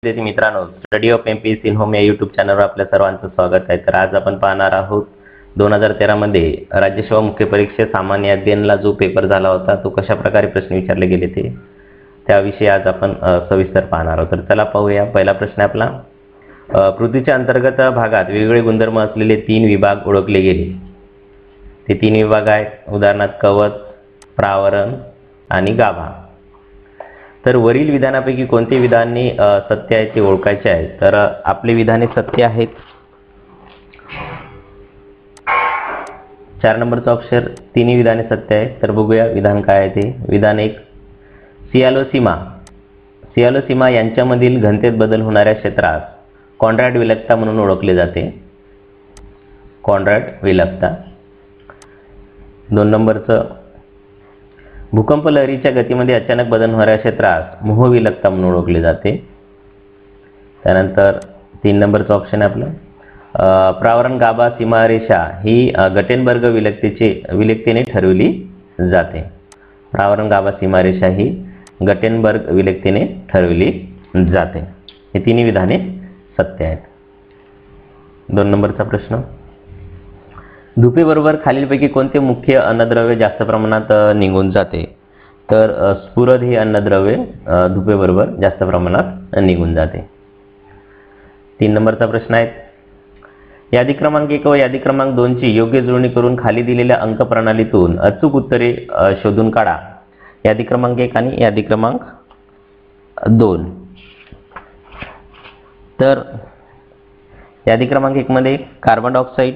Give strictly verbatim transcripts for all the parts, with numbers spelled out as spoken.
विद्यार्थी मित्रांनो, study of MPSC in home या यूट्यूब चॅनलवर आपल्या सर्वांचं स्वागत आहे। तर आज आपण पाहणार आहोत दोन हजार तेरा मध्ये राज्यसेवा मुख्य परीक्षेत सामान्य अध्ययनला जो पेपर झाला होता तो कशा प्रकारे प्रश्न विचारले गेले ते त्याविषयी आज आपण सविस्तर पाहणार आहोत। तर चला पाहूया। पहिला प्रश्न आपला, पृथ्वीच्या अंतर्गत भागात वेगवेगळे गुणधर्म असलेले तीन विभाग ओळखले गेले। ते तीन विभाग आहेत उदाहरणार्थ कवच, प्रावरण आणि गाभा। तर वरील विधानापैकी कोणते विधाने सत्य आहे ते ओळखायचे आहे। तर आपले विधाने सत्य आहेत। चार नंबरचा ऑप्शन तिन्ही विधाने सत्य आहे। तर बघूया विधान काय आहे ते। विधान एक, सियालो सीमा सियालो सीमा यांच्यामधील घनतेत बदल होणाऱ्या क्षेत्रास कॉन्ड्राड विलक्षणता म्हणून ओळखले जाते। कॉन्ड्राड विलक्षणता। दोन नंबरचं, भूकंप लहरीच्या गतीमध्ये अचानक बदल होणाऱ्या क्षेत्रास मोह विलक्षणता म्हणून ओळखले जाते। त्यानंतर तीन नंबरचं ऑप्शन आहे आपलं, प्रावरण गाभा सीमारेषा ही गटेनबर्ग विलक्षणतेचे विलक्षणतेने ठरवली जाते। प्रावरण गाभा सीमारेषा ही गटेनबर्ग विलक्षणतेने ठरवली जाते। हे तिन्ही विधाने सत्य आहेत। दोन नंबरचा प्रश्न, धुपेबरोबर खालीलपैकी कोणते मुख्य अन्नद्रव्य जास्त प्रमाणात निघून जाते। तर स्फुरद हे अन्नद्रव्य धुपेबरोबर जास्त प्रमाणात निघून जाते। तीन नंबरचा प्रश्न आहे, यादी क्रमांक एक व यादी क्रमांक दोन ची योग्य जुळणी करून खाली दिलेल्या अंक प्रणालीतून अचूक उत्तरे शोधून काढा। यादी क्रमांक एक आणि यादी क्रमांक दोन। तर यादी क्रमांक एक मध्ये कार्बन डायऑक्साईड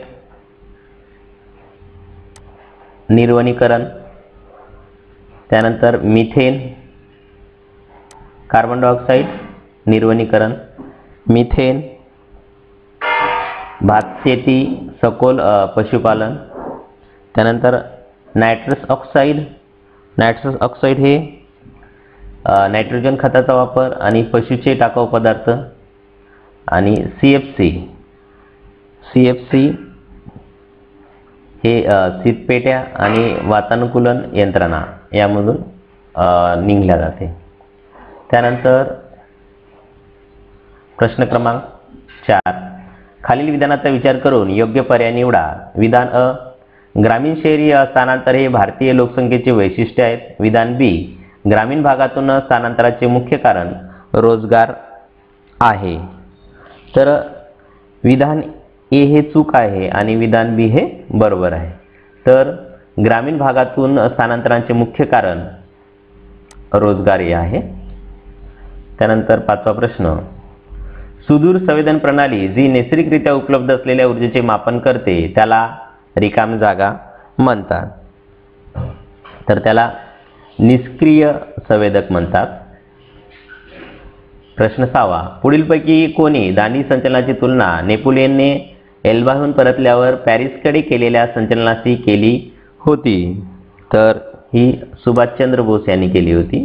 निर्वनीकरण, त्यानंतर मिथेन, कार्बन डायऑक्साईड निर्वनीकरण, मिथेन, भातशेती, सखोल पशुपालन, त्यानंतर नायट्रस ऑक्साईड नायट्रस ऑक्साईड हे नायट्रोजन खताचा वापर आणि पशुचे टाकाऊ पदार्थ, आणि C F C C F C हे शीतपेट्या आणि वातानुकूलन यंत्रणा यामधून निघल्या जाते। त्यानंतर प्रश्न क्रमांक चार, खालील विधानाचा विचार करून योग्य पर्याय निवडा। विधान अ, ग्रामीण शहरी स्थानांतर हे भारतीय लोकसंख्येचे वैशिष्ट्य आहेत। विधान बी, ग्रामीण भागातून स्थानांतराचे मुख्य कारण रोजगार आहे। तर विधान ए हे चूक आहे आणि विधान बी हे बरोबर आहे। तर ग्रामीण भागातून स्थानांतराचे मुख्य कारण रोजगार हे आहे। त्यानंतर पाचवा प्रश्न, सुदूर संवेदन प्रणाली जी नैसर्गिकरित्या उपलब्ध असलेल्या ऊर्जेचे मापन करते त्याला रिकामी जागा म्हणतात। तर त्याला निष्क्रिय संवेदक म्हणतात। प्रश्न सहावा, पुढीलपैकी कोणी दांडी संचलनाची तुलना नेपोलियनने एल्बाहून परतल्यावर पॅरिसकडे केलेल्या संचलनाशी केली होती। तर ही सुभाषचंद्र बोस यांनी केली होती।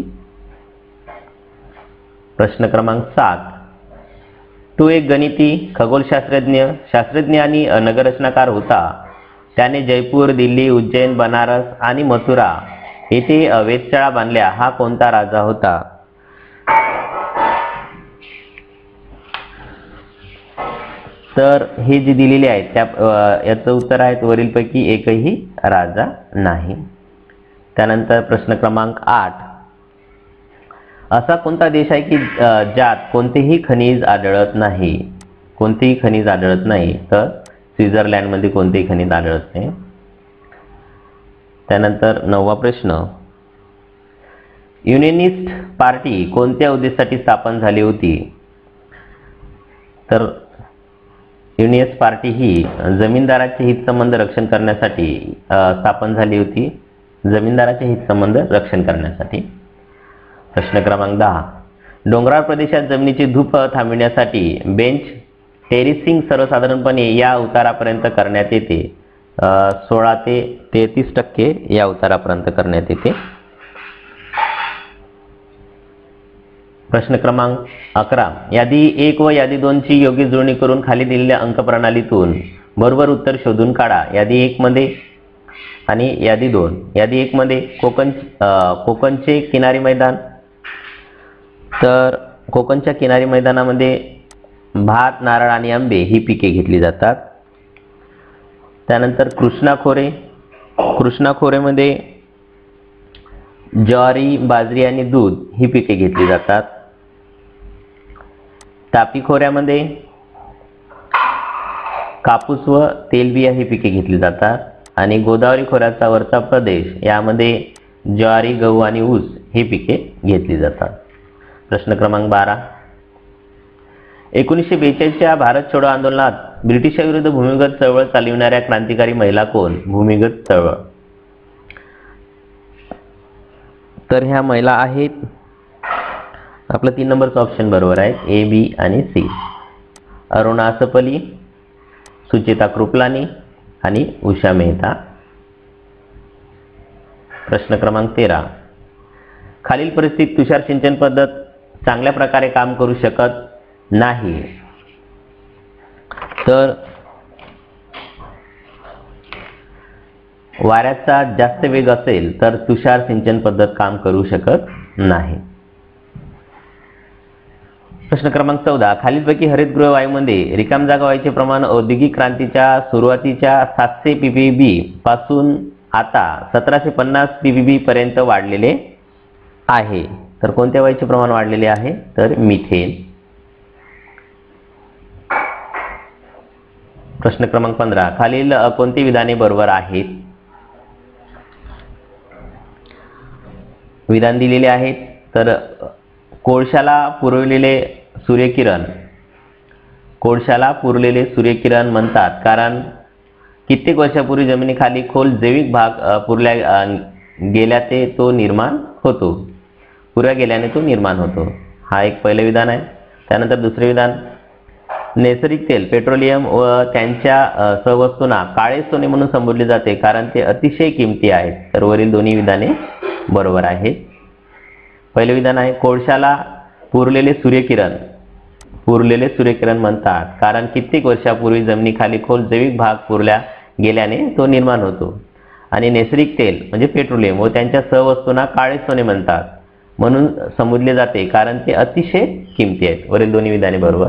प्रश्न क्रमांक सात, तो एक गणिती, खगोलशास्त्रज्ञ, शास्त्रज्ञ आणि नगररचनाकार होता। त्याने जयपूर, दिल्ली, उज्जैन, बनारस आणि मथुरा येथे वेधशाळा बांधल्या। हा कोणता राजा होता? तर हे जे दिलेले आहेत त्या याचं उत्तर आहे वरीलपैकी एकही राजा नाही। त्यानंतर प्रश्न क्रमांक आठ, असा कोणता देश आहे की ज्यात कोणतेही खनिज आढळत नाही? कोणतेही खनिज आढळत नाही। तर स्वित्झर्लंड मध्ये कोणतेही खनिज आढळत नाही। त्यानंतर नववा प्रश्न, युनियनिस्ट पार्टी कोणत्या उद्देशासाठी स्थापन झाली होती? तर युनियनिस्ट पार्टी ही जमीनदाराचे हितसंबंध रक्षण करण्यासाठी स्थापन झाली होती। जमीनदाराचे हितसंबंध रक्षण करण्यासाठी। प्रश्न क्रमांक दहा, डोंगराळ प्रदेशात जमिनीची धूप थांबविण्यासाठी बेंच टेरिसिंग सर्वसाधारणपणे या उतारापर्यंत करण्यात येते। सोळा ते तेहतीस टक्के या उतारापर्यंत करण्यात येते। प्रश्न क्रमांक अकरा, यादी एक व यादी दोन ची योग्य जुळणी करून खाली दिलेल्या अंक प्रणालीतून बरोबर उत्तर शोधून काढा। यादी एक मध्ये आणि यादी दोन। यादी एक मध्ये कोकण कोकणचे किनारी मैदान, तर कोकणच्या किनारी मैदानामध्ये भात, नारळ आणि आंबे ही पिके घेतली जातात. त्यानंतर कृष्णा खोरे, कृष्णा खोरेमध्ये ज्वारी, बाजरी आणि दूध ही पिके घेतली जातात. तापी खोऱ्यामध्ये कापूस व तेलबिया ही पिके घेतली जातात. आणि गोदावरी खोऱ्याचा वरचा प्रदेश यामध्ये ज्वारी, गहू आणि ऊस ही पिके घेतली जातात. प्रश्न क्रमांक बारा. एकोणीसशे बेचाळीसच्या भारत छोडो आंदोलनात ब्रिटिशांविरुद्ध भूमिगत चळवळ चालविणाऱ्या क्रांतिकारी महिला कोण? भूमिगत चळवळ. तर ह्या महिला आहेत, आपलं तीन नंबरचं ऑप्शन बरोबर आहे, ए, बी आणि सी. अरुणा असपली, सुचेता कृपलानी आणि उषा मेहता. प्रश्न क्रमांक तेरा. खालील परिस्थितीत तुषार सिंचन पद्धत चांगल्या प्रकारे काम करू शकत नाही. तर वाऱ्याचा जास्त वेग असेल तर तुषार सिंचन पद्धत काम करू शकत नाही. प्रश्न क्रमांक चौदा. खालीलपैकी हरितगृह वायूमध्ये रिकाम जागा व्हायचे प्रमाण औद्योगिक क्रांतीच्या सुरुवातीच्या सातशे पीपीबी पासून आता सतराशे पन्नास पीपीबी पर्यंत वाढलेले आहे. तर कोणत्या वायूचे प्रमाण वाढलेले आहे? तर मिथेन. प्रश्न क्रमांक पंधरा. खालील कोणती विधाने बरोबर आहेत? विधान दिलेले आहेत. तर कोळशाला पुरवलेले सूर्यकिरण कोळशाला पुरलेले सूर्यकिरण म्हणतात कारण कित्येक वर्षापूर्वी जमिनीखाली खोल जैविक भाग पुरल्या गेल्याने तो निर्माण होतो पुरल्या गेल्याने तो निर्माण होतो. हा एक पहिले विधान आहे. त्यानंतर दुसरे विधान. नैसर्गिक तेल पेट्रोलियम व त्यांच्या सहवस्तूंना काळे सोने म्हणून संबोधले जाते कारण ते अतिशय किमती आहेत. तर वरील दोन्ही विधाने बरोबर आहेत. पहिले विधान आहे कोळशाला पुरलेले सूर्यकिरण पुरलेले सूर्यकिरण म्हणतात कारण कित्येक वर्षापूर्वी जमिनीखाली खोल जैविक भाग पुरल्या गेल्याने तो निर्माण होतो. आणि नैसर्गिक तेल म्हणजे पेट्रोलियम व त्यांच्या सहवस्तूंना काळे सोने म्हणतात म्हणून संबोधले जाते कारण ते अतिशय किमती आहेत. वरील दोन्ही विधाने बरोबर.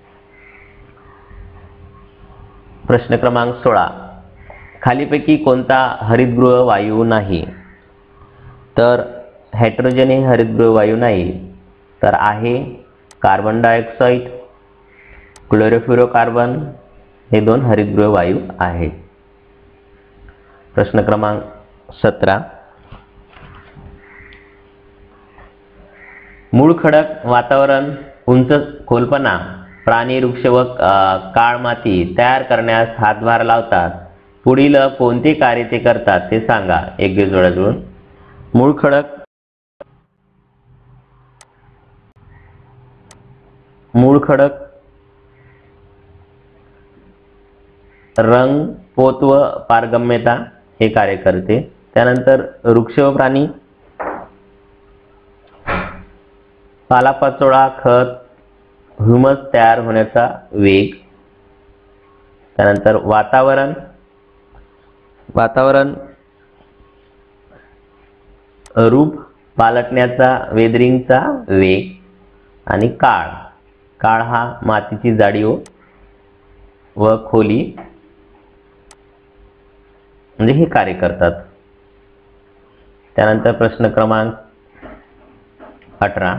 प्रश्न क्रमांक सोळा. खालीपैकी कोणता हरितगृह वायू नाही? तर हायड्रोजन हे हरितगृह वायू नाही. तर आहे कार्बन डायऑक्साईड, क्लोरोफ्लोरोकार्बन हे दोन हरितगृह वायू आहेत. प्रश्न क्रमांक सतरा. मूळ खडक वातावरण, उंच खोलपणा, प्राणी, वृक्ष व काळ माती तयार करण्यास हातभार लावतात. पुढील कोणते कार्य ते करतात ते सांगा. एक जोडा जुळून. मूळ खडक मूळ खडक रंग, पोत व पारगम्यता हे कार्य करते. त्यानंतर वृक्ष व प्राणी पालापाचोळा, खत, ह्युमस तयार होण्याचा वेग. त्यानंतर वातावरण वातावरण रूप पालटण्याचा वेदरिंगचा वेग. आणि काळ काळ हा मातीची जाडी व खोली म्हणजे हे कार्य करतात. त्यानंतर प्रश्न क्रमांक अठरा.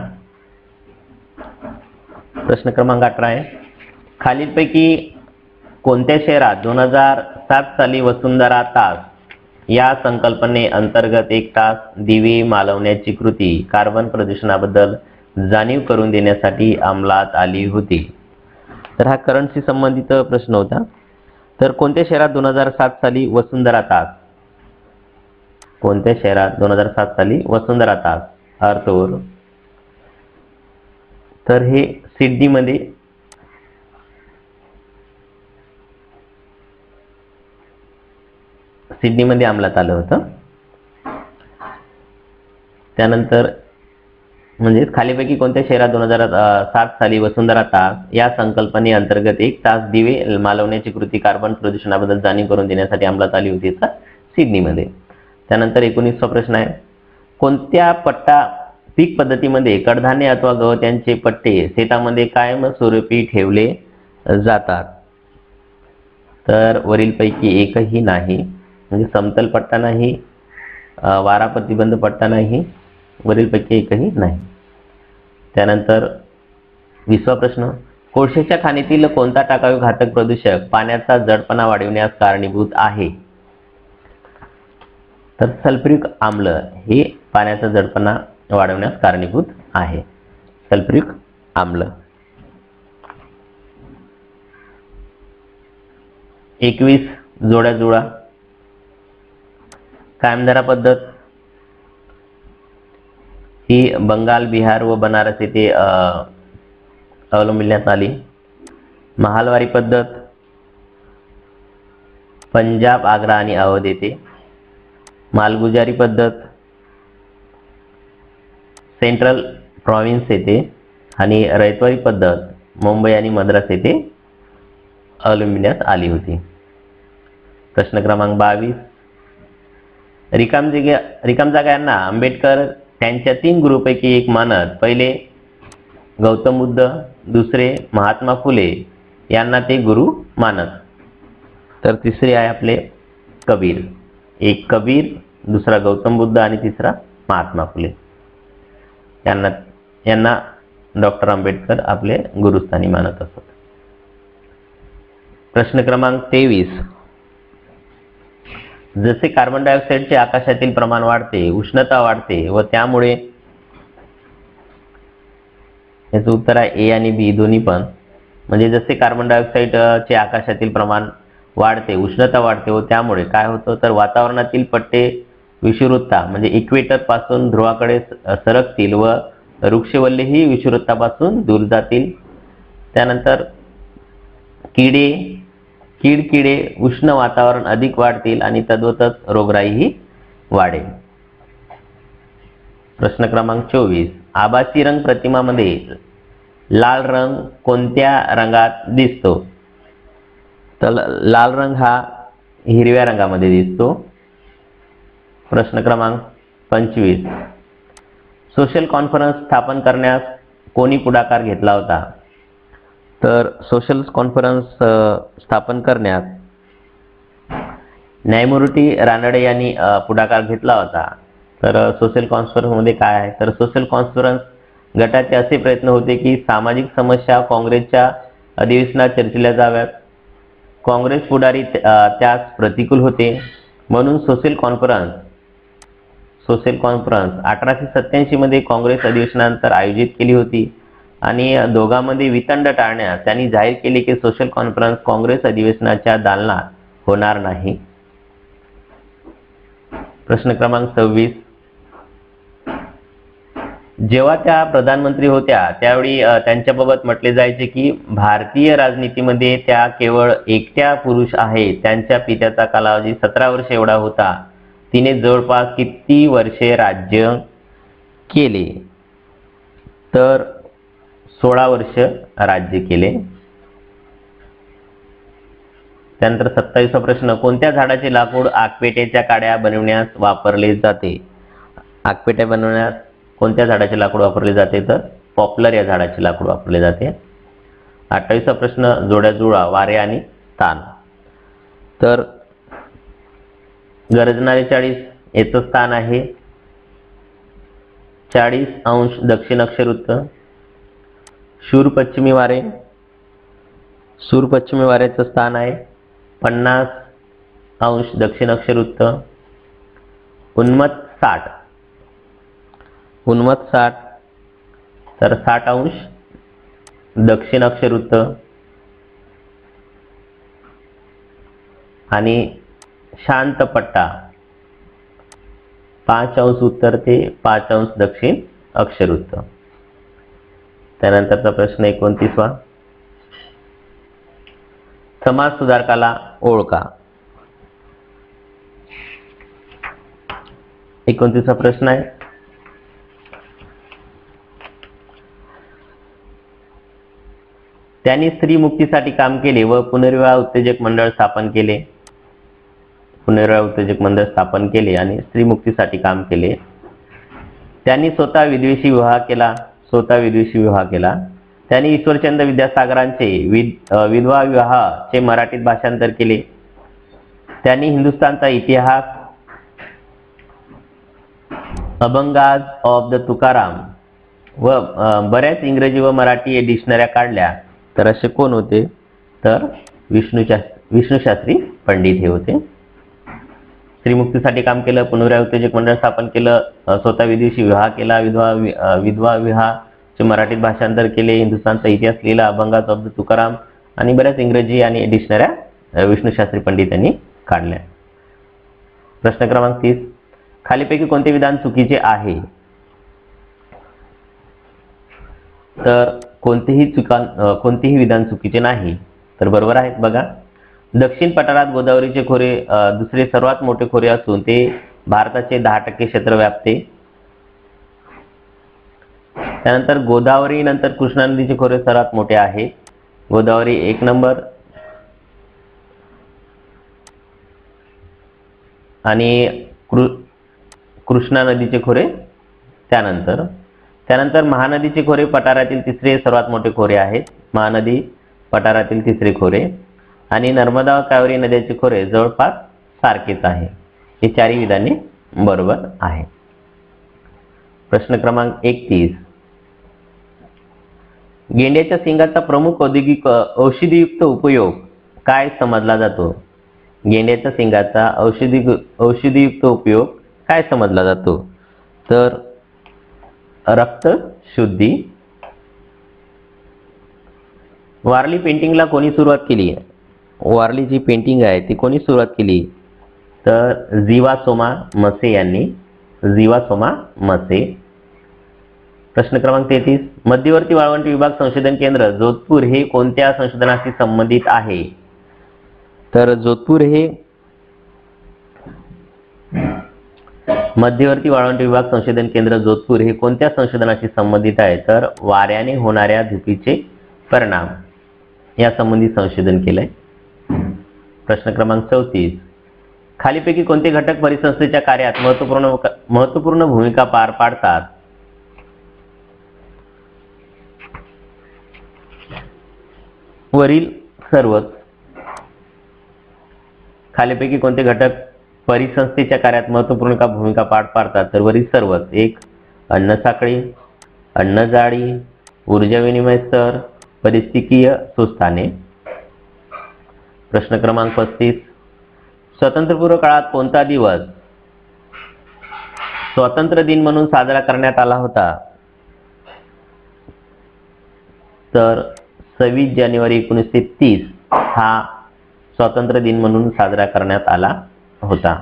प्रश्न क्रमांक अठरा आहे. खालीलपैकी कोणत्या शहरात दोन हजार सात साली वसुंधरा तास या संकल्पने अंतर्गत एक तास दिवे मालवण्याची कृती कार्बन प्रदूषणाबद्दल जाणीव करून देण्यासाठी अंमलात आली होती? तर हा करंटशी संबंधित प्रश्न होता. तर कोणत्या शहरात दोन हजार सात साली वसुंधरा तास कोणत्या शहरात दोन हजार सात साली वसुंधरा तास अर्थवर? तर हे सिडनीमध्ये सिडनीमध्ये अंमलात आलं होतं. त्यानंतर म्हणजे खालीपैकी कोणत्या शहरात दोन हजार सात साली वसुंधरा तास या संकल्पने अंतर्गत एक तास दिवे मालवण्याची कृती कार्बन प्रदूषणाबद्दल जाणीव करून देण्यासाठी अंमलात आली होती? तर सिडनीमध्ये. त्यानंतर एकोणीसवा प्रश्न आहे. कोणत्या पट्टा पीक पद्धतीमध्ये कडधान्य अथवा गवत यांचे पट्टे शेतामध्ये कायमस्वरूपी ठेवले जातात. तर वरीलपैकी एकही नाही. म्हणजे समतल पट्टा नाही, वारा प्रतिबंध पट्टा नाही, वरीलपैकी एकही नाही. त्यानंतर विसवा प्रश्न, कोळशाच्या खाणीतील कोणता टाकाऊ घातक प्रदूषक पाण्याचा जडपणा वाढविण्यास कारणीभूत आहे? तर सल्फ्युरिक आम्ल हे पाण्याचा जडपणा वाढवण्यास कारणीभूत आहे. सल्फ्युरिक आम्ल. एकवीस जोड्या जुळा. कायमधारा पद्धत ही बंगाल, बिहार व बनारस येथे अवलंबिण्यात आली. महालवारी पद्धत पंजाब, आग्रा आणि अवध येथे. मालगुजारी पद्धत सेंट्रल प्रॉव्हिन्स येथे. आणि रयतवारी पद्धत मुंबई आणि मद्रास येथे अवलंबिण्यात आली होती. प्रश्न क्रमांक बावीस, रिकाम जागा रिकाम जागा यांना आंबेडकर त्यांच्या तीन गुरुपैकी एक मानत. पहिले गौतम बुद्ध, दुसरे महात्मा फुले यांना ते गुरु मानत. तर तिसरे आहे आपले कबीर. एक कबीर, दुसरा गौतम बुद्ध आणि तिसरा महात्मा फुले यांना यांना डॉक्टर आंबेडकर आपले गुरुस्थानी मानत असत. प्रश्न क्रमांक तेवीस, जसे कार्बन डायऑक्साईडचे आकाशातील प्रमाण वाढते, उष्णता वाढते व त्यामुळे, याचं उत्तर आहे ए आणि बी दोन्ही पण. म्हणजे जसे कार्बन डायऑक्साईडचे आकाशातील प्रमाण वाढते, उष्णता वाढते व त्यामुळे काय होतं, तर वातावरणातील पट्टे विषुववृत्ता म्हणजे इक्वेटर पासून ध्रुवाकडे सरकतील व वृक्षवल्लेही विषुववृत्तापासून दूर जातील. त्यानंतर किडे कीडकिडे उष्ण वातावरण अधिक वाढतील आणि तद्वतच रोगराईही वाढेल. प्रश्न क्रमांक चोवीस, आभासी रंग प्रतिमामध्ये लाल रंग कोणत्या रंगात दिसतो? तर लाल रंग हा हिरव्या रंगामध्ये दिसतो. प्रश्न क्रमांक पंचवीस, सोशल कॉन्फरन्स स्थापन करण्यास कोणी पुढाकार घेतला होता? तर सोशल कॉन्फरन्स स्थापन करण्यास न्यायमूर्ती रानडे यांनी पुढाकार घेतला होता. तर सोशल कॉन्फरन्समध्ये काय आहे, तर सोशल कॉन्फरन्स गटाचे असे प्रयत्न होते की सामाजिक समस्या काँग्रेसच्या अधिवेशनात चर्चिल्या जाव्यात. काँग्रेस पुढारी त्यास प्रतिकूल होते, म्हणून सोशल कॉन्फरन्स सोशल कॉन्फरन्स अठराशे सत्याऐंशी मध्ये काँग्रेस अधिवेशनानंतर आयोजित केली होती आणि दोघांमध्ये वितंड टाळण्यास त्यांनी जाहीर केले की सोशल कॉन्फरन्स काँग्रेस अधिवेशनाच्या दालनात होणार नाही. प्रश्न क्रमांक सव्वीस, जेव्हा त्या प्रधानमंत्री होत्या त्यावेळी त्यांच्याबाबत म्हटले जायचे की भारतीय राजनीतीमध्ये त्या केवळ एकट्या पुरुष आहेत. त्यांच्या पित्याचा कालावधी सतरा वर्ष एवढा होता. तिने जवळपास किती वर्षे राज्य केले? तर सोळा वर्ष राज्य केले. त्यानंतर सत्तावीसवा प्रश्न, कोणत्या झाडाचे लाकूड आकपेट्याच्या काड्या बनवण्यास वापरले जाते? आकपेट्या बनवण्यास कोणत्या झाडाचे लाकूड वापरले जाते? तर पॉप्युलर या झाडाचे लाकूड वापरले जाते. अठ्ठावीसवा प्रश्न, जोड्या जुळा, वारे आणि स्थान. तर गरजणारे चाळीस याचं स्थान आहे चाळीस अंश दक्षिण अक्षरवृत्त. शूर पश्चिमी वारे सूर पश्चिमी वाऱ्याचं स्थान आहे पन्नास अंश दक्षिण अक्षरवृत्त. उन्मत्त साठ उन्मत्त साठ तर साठ अंश दक्षिण अक्षरवृत्त. आणि शांत पट्टा पाच अंश उत्तर ते पाच अंश दक्षिण अक्षरवृत्त. त्यानंतरचा प्रश्न एकोणतीसवा, समाज सुधारकाला ओळखा. एकोणतीसवा प्रश्न आहे, त्यांनी स्त्री मुक्तीसाठी काम केले व पुनर्विवाह उत्तेजक मंडळ स्थापन केले. पुनर्विवाह उत्तेजक मंडळ स्थापन केले आणि स्त्री मुक्तीसाठी काम केले. त्यांनी स्वतः विद्वेषी विवाह केला स्वतः विद्वेषी विवाह केला त्यांनी ईश्वरचंद्र विद्यासागरांचे विध विधवा विवाहाचे मराठीत भाषांतर केले. त्यांनी हिंदुस्थानचा इतिहास, अभंगाज ऑफ द तुकाराम व बऱ्याच इंग्रजी व मराठी डिक्शनऱ्या काढल्या. तर असे कोण होते? तर विष्णुशास्त्री विष्णुशास्त्री पंडित हे होते. स्त्रीमुक्तीसाठी काम केलं, पुनर्विवाह उत्तेजक मंडळ स्थापन केलं, स्वतः विदेशी विवाह केला, विधवा विधवा विवाहाचे मराठीत भाषांतर केले, हिंदुस्थानचा इतिहास लिहिला, अभंगाज ऑफ द तुकाराम आणि बऱ्याच इंग्रजी आणि डिक्शनऱ्या विष्णुशास्त्री पंडित यांनी काढल्या. प्रश्न क्रमांक तीस, खालीपैकी कोणते विधान चुकीचे आहे? तर कोणतेही चुका कोणतेही विधान चुकीचे नाही. तर बरोबर आहेत बघा. दक्षिण पठारात गोदावरीचे खोरे दुसरे सर्वात मोठे खोरे असून ते भारताचे दहा टक्के क्षेत्र व्यापते. त्यानंतर गोदावरी नंतर कृष्णा नदीचे खोरे सर्वात मोठे आहे. गोदावरी एक नंबर आणि कृ कृष्णा नदीचे खोरे त्यानंतर त्यानंतर महानदीचे खोरे पठारातील तिसरे सर्वात मोठे खोरे आहेत. महानदी पठारातील तिसरे खोरे आणि नर्मदा व कावेरी नद्याचे खोरे जवळपास सारखेच आहे. हे चारही विधाने बरोबर आहे. प्रश्न क्रमांक एकतीस, गेंड्याच्या शिंगाचा प्रमुख औद्योगिक औषधीयुक्त उपयोग काय समजला जातो? गेंड्याच्या शिंगाचा औषधी औषधीयुक्त उपयोग काय समजला जातो? तर रक्त शुद्धी. वारली पेंटिंगला कोणी सुरुवात केली? वारली जी पेंटिंग आहे ती कोणी सुरुवात केली? तर जीवासोमा मसे यांनी. जीवासोमा मसे. प्रश्न क्रमांक तेहतीस, मध्यवर्ती वाळवंट विभाग संशोधन केंद्र जोधपूर हे कोणत्या संशोधनाशी संबंधित आहे? तर जोधपूर हे मध्यवर्ती वाळवंट विभाग संशोधन केंद्र जोधपूर हे कोणत्या संशोधनाशी संबंधित आहे? तर वाऱ्याने होणाऱ्या धुकीचे परिणाम या संबंधी संशोधन केलंय. प्रश्न क्रमांक चौतीस, खालीपैकी कोणते घटक परिसंस्थेच्या कार्यात महत्वपूर्ण महत्वपूर्ण भूमिका पार पाडतात? वरील सर्वच. खालीपैकी कोणते घटक परिसंस्थेच्या कार्यात महत्वपूर्ण भूमिका पार पाडतात? तर वरील सर्वच. एक, अन्न साखळी, अन्न जाळी, ऊर्जा विनिमय स्तर, परिस्थितीय सुस्थाने. प्रश्न क्रमांक पस्तीस, स्वातंत्र्यपूर्व काळात कोणता दिवस स्वातंत्र्य दिन म्हणून साजरा करण्यात आला होता? तर सव्वीस जानेवारी एकोणीसशे तीस हा स्वातंत्र्य दिन म्हणून साजरा करण्यात आला होता.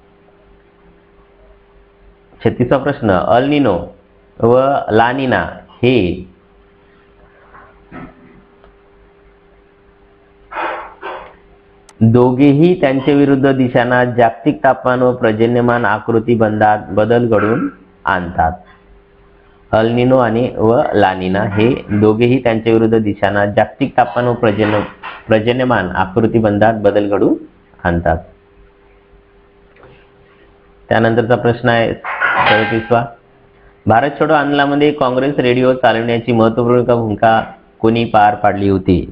छत्तीसवा प्रश्न, अल निनो व ला निना हे दोघेही त्यांच्या विरुद्ध दिशांना जागतिक तापमान व पर्जन्यमान आकृती बंधात बदल घडवून आणतात. अल निनो आणि व ला निना हे दोघेही त्यांच्या विरुद्ध दिशांना जागतिक तापमान व पर्जन्य पर्जन्यमान आकृती बंधात बदल घडवून आणतात. त्यानंतरचा प्रश्न आहे सदतीसवा, भारत छोडो आंदोलनामध्ये काँग्रेस रेडिओ चालवण्याची महत्वपूर्ण भूमिका कोणी पार पाडली होती?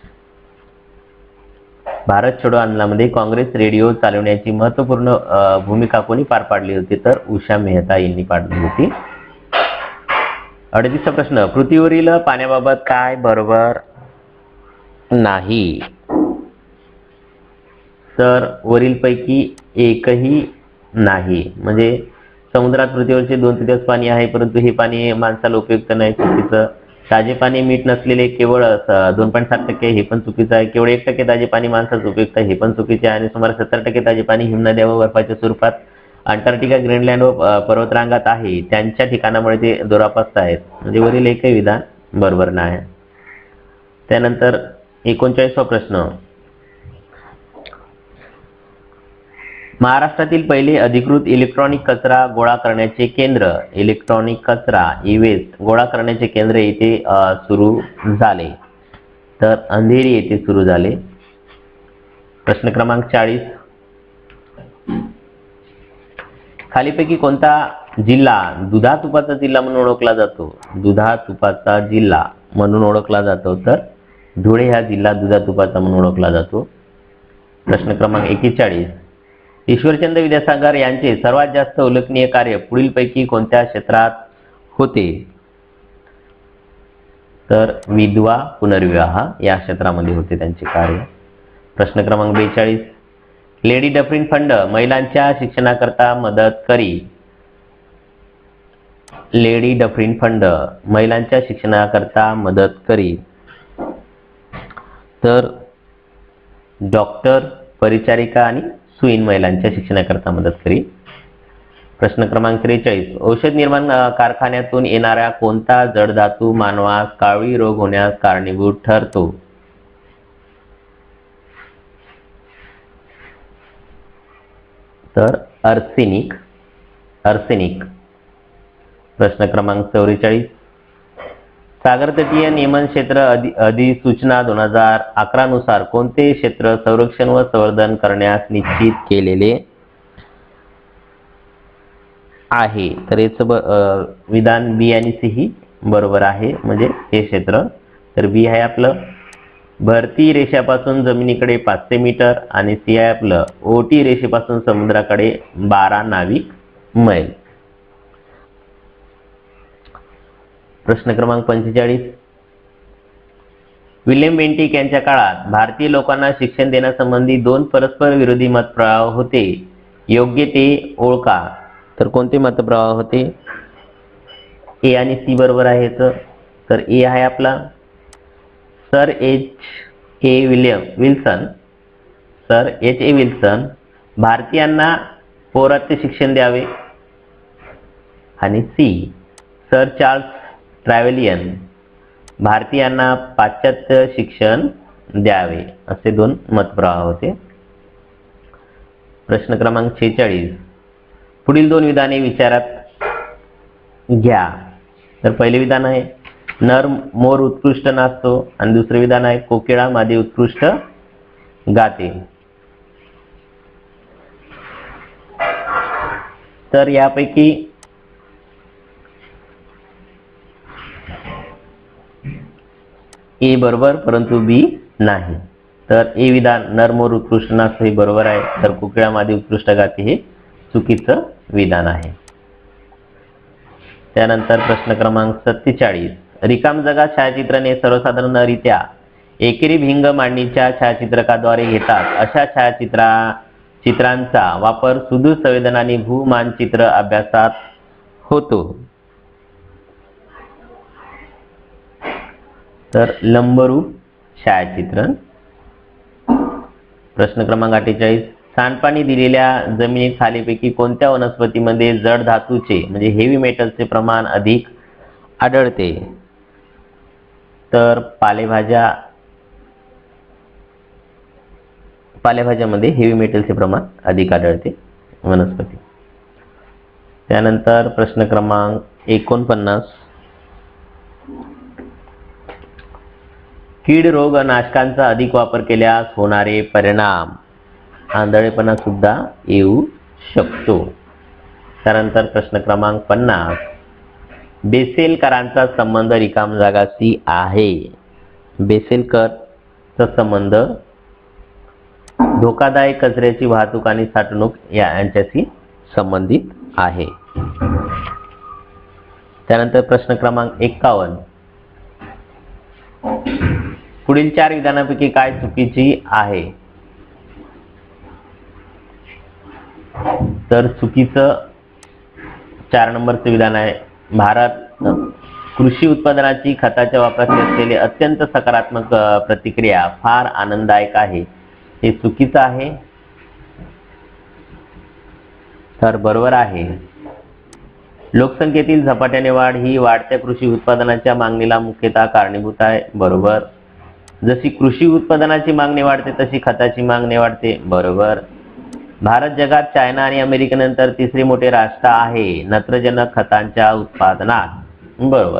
भारत छोडो आंदोलनामध्ये काँग्रेस रेडिओ चालवण्याची महत्वपूर्ण भूमिका कोणी पार पाडली होती? तर उषा मेहता यांनी पाडली होती. अडतीसवा प्रश्न, पृथ्वीवरील पाण्याबाबत काय बरोबर नाही? तर वरीलपैकी एकही नाही. म्हणजे समुद्रात पृथ्वीवरचे दोन तृतीयांश पाणी आहे परंतु हे पाणी माणसाला उपयुक्त नाही, चुकीचं. ताजे पाणी मीठ नसलेले केवळ दोन पॉईंट सात टक्के हे पण चुकीचं आहे. केवळ एक टक्के ताजे पाणी माणसाचं उपयुक्त आहे हे पण चुकीचे आहे. आणि सुमारे सत्तर टक्के ताजे पाणी हिमनद्या व बर्फाच्या स्वरूपात अंटार्क्टिका, ग्रीनलँड व पर्वतरांगात आहे त्यांच्या ठिकाणामुळे ते दुरापास्त आहेत. म्हणजे वरील एकही विधान बरोबर नाही. त्यानंतर एकोणचाळीसवा प्रश्न, महाराष्ट्रातील पहिले अधिकृत इलेक्ट्रॉनिक कचरा गोळा करण्याचे केंद्र इलेक्ट्रॉनिक कचरा ई वेस्ट गोळा करण्याचे केंद्र येथे सुरू झाले? तर अंधेरी येथे सुरू झाले. प्रश्न क्रमांक चाळीस, खालीपैकी कोणता जिल्हा दुधा तुपाचा जिल्हा म्हणून ओळखला जातो, दुधा तुपाचा जिल्हा म्हणून ओळखला जातो, तर धुळे हा जिल्हा दुधा तुपाचा म्हणून ओळखला जातो. प्रश्न क्रमांक एक्केचाळीस, ईश्वरचंद्र विद्यासागर यांचे सर्वात जास्त उल्लेखनीय कार्य पुढीलपैकी कोणत्या क्षेत्रात होते? तर विधवा पुनर्विवाह या क्षेत्रामध्ये होते त्यांचे कार्य. प्रश्न क्रमांक बेचाळीस, लेडी डफरीन फंड महिलांच्या शिक्षणाकरता मदत करी. लेडी डफरीन फंड महिलांच्या शिक्षणाकरता मदत करी. तर डॉक्टर, परिचारिका आणि सुईण महिलांच्या शिक्षणाकरता मदत करी. प्रश्न क्रमांक त्रेचाळीस, औषध निर्माण कारखान्यातून येणारा कोणता जड धातू मानवास कावळी रोग होण्यास कारणीभूत ठरतो? तर अर्सेनिक अर्सेनिक प्रश्न क्रमांक चौवेचाळीस, सागरतटीय नियमन क्षेत्र अधि अधिसूचना दोन हजार अकरा नुसार कोणते क्षेत्र संरक्षण व संवर्धन करण्यास निश्चित केलेले आहे? तर याचं विधान बी आणि सी ही बरोबर आहे, म्हणजे हे क्षेत्र. तर बी आहे आपलं भरती रेषेपासून जमिनीकडे पाचशे मीटर आणि सी आहे आपलं ओटी रेषेपासून समुद्राकडे बारा नाविक मैल. प्रश्न क्रमांक पंचेचाळीस, विल्यम बेंटिक यांच्या काळात भारतीय लोकांना शिक्षण देण्यासंबंधी दोन परस्पर विरोधी मतप्रवाह होते, योग्य ते ओळखा. तर कोणते मतप्रवाह होते? ए आणि सी बरोबर आहे. तर ए आहे आपला sir H A William Wilson sir H A Wilson भारतीयांना पौरात्य शिक्षण द्यावे, आणि सी सर चार्ल्स ट्रॅव्हलियन भारतीयांना पाश्चात्य शिक्षण द्यावे, असे दोन मतप्रवाह होते. प्रश्न क्रमांक छेचाळीस, पुढील दोन विधाने विचारात घ्या. तर पहिले विधान आहे नर मोर उत्कृष्ट नाचतो, आणि दुसरे विधान आहे कोकिळा मादी उत्कृष्ट गाते. तर यापैकी ए बरोबर परंतु बी नाही. तर ए विधान नर मोर उत्कृष्ट नाचतो हे बरोबर आहे, तर कोकिळा मादी उत्कृष्ट गाते हे चुकीचं विधान आहे. त्यानंतर प्रश्न क्रमांक सत्तेचाळीस, रिकाम जागा छायाचित्रणे सर्वसाधारणरित्या एकेरी भिंग मांडणीच्या छायाचित्रकाद्वारे घेतात. अशा छायाचित्रा चित्रांचा वापर सुदूर संवेदना आणि भूमानचित्र अभ्यासात होतो. तर लंबरूप छायाचित्रण. प्रश्न क्रमांक अठ्ठेचाळीस, सांडपाणी दिलेल्या जमिनीत खालीपैकी कोणत्या वनस्पतीमध्ये जड धातूचे म्हणजे हेवी मेटलचे प्रमाण अधिक आढळते? तर पालेभाज्या पालेभाज्यामध्ये हेवी मेटलचे प्रमाण अधिक आढळते वनस्पती. त्यानंतर प्रश्न क्रमांक एकोणपन्नास, कीड रोग नाशकांचा अधिक वापर केल्यास होणारे परिणाम. आंधळेपणा सुद्धा येऊ शकतो. त्यानंतर प्रश्न क्रमांक पन्नास, बेसेलकरांचा संबंध रिकाम जागाशी आहे. बेसेलकरचा संबंध धोकादायक कचऱ्याची वाहतूक आणि साठवणूक यांच्याशी संबंधित आहे. त्यानंतर प्रश्न क्रमांक एक्कावन्न, पुढील चार विधानापैकी काय चुकीची आहे? तर चुकीचं चार नंबरचं विधान आहे भारत कृषी उत्पादनाची खताच्या वापराची असलेली अत्यंत सकारात्मक प्रतिक्रिया फार आनंददायक आहे. हे चुकीचं आहे. तर बरोबर आहे. लोकसंख्येतील झपाट्याने वाढ ही वाढत्या कृषी उत्पादनाच्या मागणीला मुख्यतः कारणीभूत आहे. बरोबर. जशी कृषी उत्पादनाची मागणी वाढते तशी खताची मागणी वाढते. बरोबर. भारत जगात चायना आणि अमेरिकेनंतर तिसरे मोठे राष्ट्र आहे नत्रजनक खतांच्या उत्पादनात. बरोबर.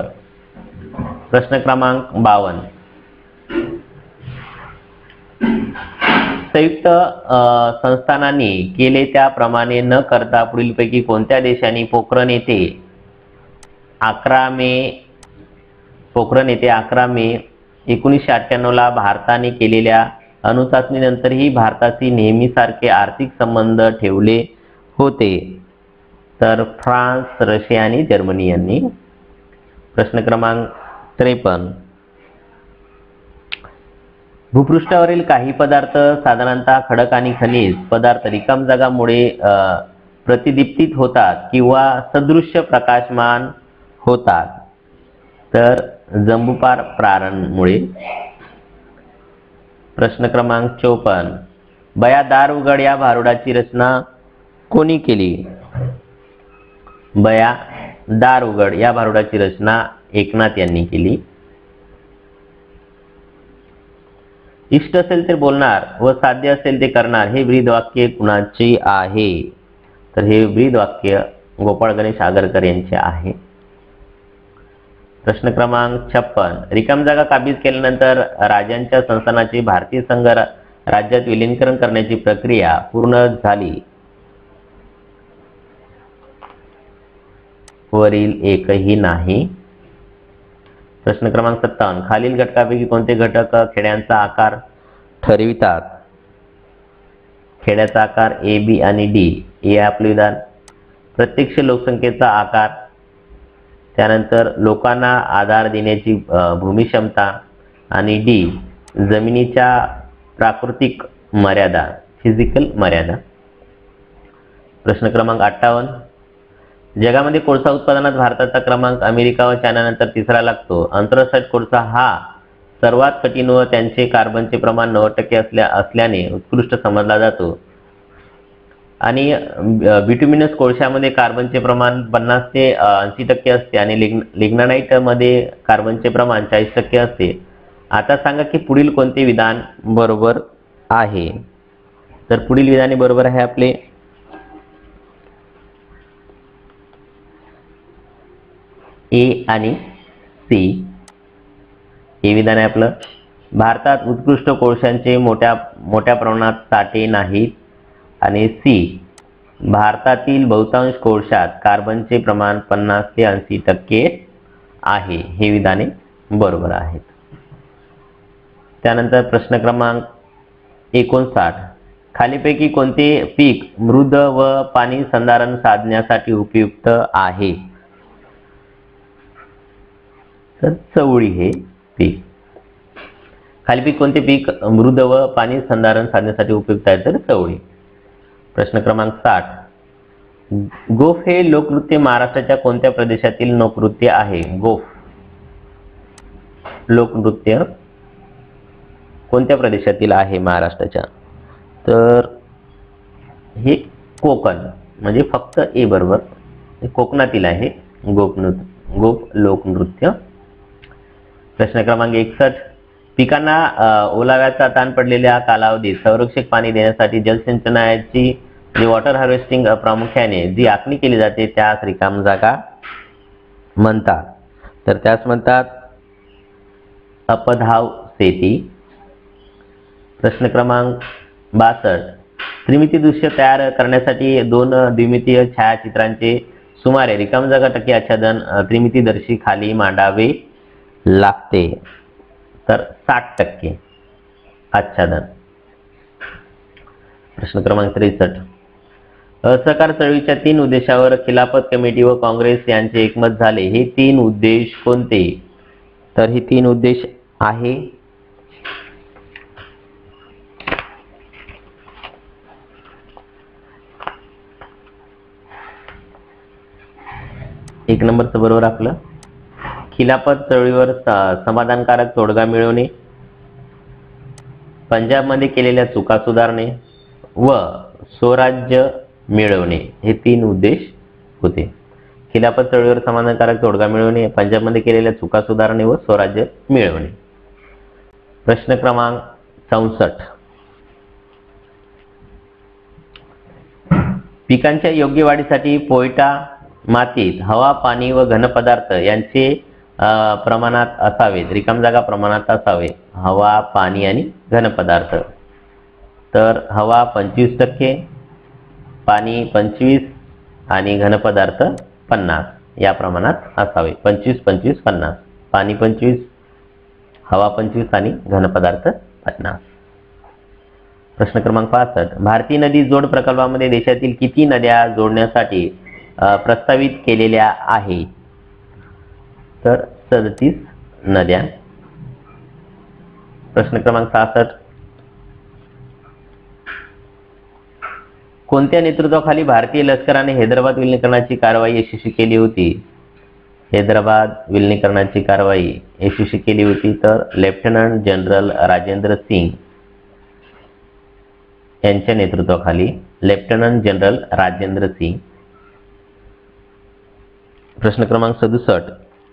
प्रश्न क्रमांक बावन्न, संयुक्त संस्थानांनी केले त्याप्रमाणे न करता पुढीलपैकी कोणत्या देशांनी पोखरण येथे अकरा मे पोखरण येथे अकरा मे एकोणीसशे अठ्ठ्याण्णव ला भारताने केलेल्या अणुचाचणीनंतरही भारताशी नेहमीसारखे आर्थिक संबंध ठेवले होते? तर फ्रान्स, रशिया आणि जर्मनी यांनी. प्रश्न क्रमांक त्रेपन्न. भूपृष्ठावरील काही पदार्थ साधारणतः खडक आणि खनिज पदार्थ रिकाम जागामुळे प्रतिदीप्तित होतात किंवा सदृश्य प्रकाशमान होतात? तर जंबुपार प्रारणमुळे. प्रश्न क्रमांक चौपन्न. बया दार उघड या भारुडाची रचना कोणी केली? बया दार उघड या भारुडाची रचना एकनाथ यांनी केली. इष्ट असेल ते बोलणार व साध्य असेल ते करणार हे ब्रीदवाक्य कुणाचे आहे? तर हे ब्रीदवाक्य गोपाळ गणेश आगरकर यांचे आहे. प्रश्न क्रमांक छप्पन. रिकाम जागा काबीज केल्यानंतर राजांच्या संस्थानाचे भारतीय संघ राज्यात विलीनीकरण करण्याची प्रक्रिया पूर्ण झाली? वरील एकही नाही. प्रश्न क्रमांक सत्तावन्न. खालील घटकापैकी कोणते घटक खेड्यांचा आकार ठरवितात? खेड्याचा आकार ए, बी आणि डी. ए आपले विधान. प्रत्यक्ष लोकसंख्येचा आकार, त्यानंतर लोकांना आधार देण्याची भूमी क्षमता आणि डी जमिनीच्या प्राकृतिक मर्यादा, फिजिकल मर्यादा. प्रश्न क्रमांक अठ्ठावन्न. जगामध्ये कोळसा उत्पादनात भारताचा क्रमांक अमेरिका व चायनानंतर तिसरा लागतो. आंतरसाइट कोळसा हा सर्वात कठीण व त्यांचे कार्बनचे प्रमाण नव्वद टक्के असल्या असल्याने उत्कृष्ट समजला जातो. आणि बिट्युमिनस कोळशामध्ये कार्बनचे प्रमाण पन्नास ते ऐंशी टक्के असते आणि लिग्नानाइट मध्ये कार्बनचे प्रमाण चाळीस टक्के असते. आता सांगा की पुढील कोणते विधान बरोबर आहे? तर पुढील विधाने बरोबर आहे आपले ए आणि सी. हे विधान आहे आपलं. भारतात उत्कृष्ट कोळशांचे मोठ्या मोठ्या प्रमाणात साठे नाहीत. आणि सी, भारतातील बहुतांश कोळशात कार्बनचे प्रमाण पन्नास ते ऐंशी टक्के आहे. हे विधाने बरोबर आहेत. त्यानंतर प्रश्न क्रमांक एकोणसाठ. खालीपैकी कोणते पीक मृद व पाणी संधारण साधण्यासाठी उपयुक्त आहे? तर चवळी हे पीक. खालीपैकी कोणते पीक मृद व पाणी संधारण साधण्यासाठी उपयुक्त आहे? तर चवळी. प्रश्न क्रमांक साठ. गोफ हे लोकनृत्य महाराष्ट्राच्या कोणत्या प्रदेशातील लोकनृत्य आहे? गोफ लोकनृत्य कोणत्या प्रदेशातील आहे महाराष्ट्राच्या? तर हे कोकण, म्हणजे फक्त ए बरोबर, कोकणातील आहे गोप नृत्य गोप लोकनृत्य. प्रश्न क्रमांक एकसष्ट. पिकांना ओलाव्याचा ताण पडलेल्या कालावधीत संरक्षक पाणी देण्यासाठी जलसिंचनाची जी वॉटर हार्वेस्टिंग प्रामुख्याने जी आखणी केली जाते त्यास रिकाम जागा म्हणतात. तर त्यास म्हणतात अपधाव शेती. प्रश्न क्रमांक बासष्ट. त्रिमिती दृश्य तयार करण्यासाठी दोन द्विमितीय छायाचित्रांचे सुमारे रिकाम जागा टक्के आच्छादन त्रिमितीदर्शी खाली मांडावे लागते? तर साठ टक्के आच्छादन. प्रश्न क्रमांक त्रेसष्ट. असहकार चळवळीच्या तीन उद्देशावर खिलाफत कमिटी व काँग्रेस यांचे एकमत झाले. हे तीन उद्देश कोणते? तर हे तीन उद्देश आहे एक नंबरचं बरोबर आपलं. खिलाफत चळवळीवर समाधानकारक तोडगा मिळवणे, पंजाबमध्ये केलेल्या चुका सुधारणे व स्वराज्य मिळवणे हे तीन उद्देश होते. खिलाफत चळवळीवर समाधानकारक तोडगा मिळवणे, पंजाबमध्ये केलेल्या चुका सुधारणे व स्वराज्य मिळवणे. प्रश्न क्रमांक चौसष्ट. पिकांच्या योग्य वाढीसाठी पोयटा मातीत हवा, पाणी व घनपदार्थ यांचे प्रमाणात असावेत. रिकाम जागा प्रमाणात असावे. हवा, पाणी आणि घनपदार्थ. तर हवा पंचवीस टक्के, पाणी पंचवीस आणि घनपदार्थ पन्नास या प्रमाणात असावे. पंचवीस पंचवीस पन्नास, पाणी पंचवीस, हवा पंचवीस आणि घनपदार्थ पन्नास. प्रश्न क्रमांक पासष्ट. भारतीय नदी जोड प्रकल्पामध्ये देशातील किती नद्या जोडण्यासाठी प्रस्तावित केलेल्या आहे? तर सदतीस नद्या. प्रश्न क्रमांक सहासष्ट. कोणत्या नेतृत्वाखाली भारतीय लष्कराने हैदराबाद विलिनीकरणाची कारवाई यशस्वी केली होती? हैदराबाद विलिनीकरणाची कारवाई यशस्वी केली होती तर लेफ्टनंट जनरल राजेंद्र सिंग यांच्या नेतृत्वाखाली. Lieutenant general Rajendra Singh. प्रश्न क्रमांक सदुसष्ट.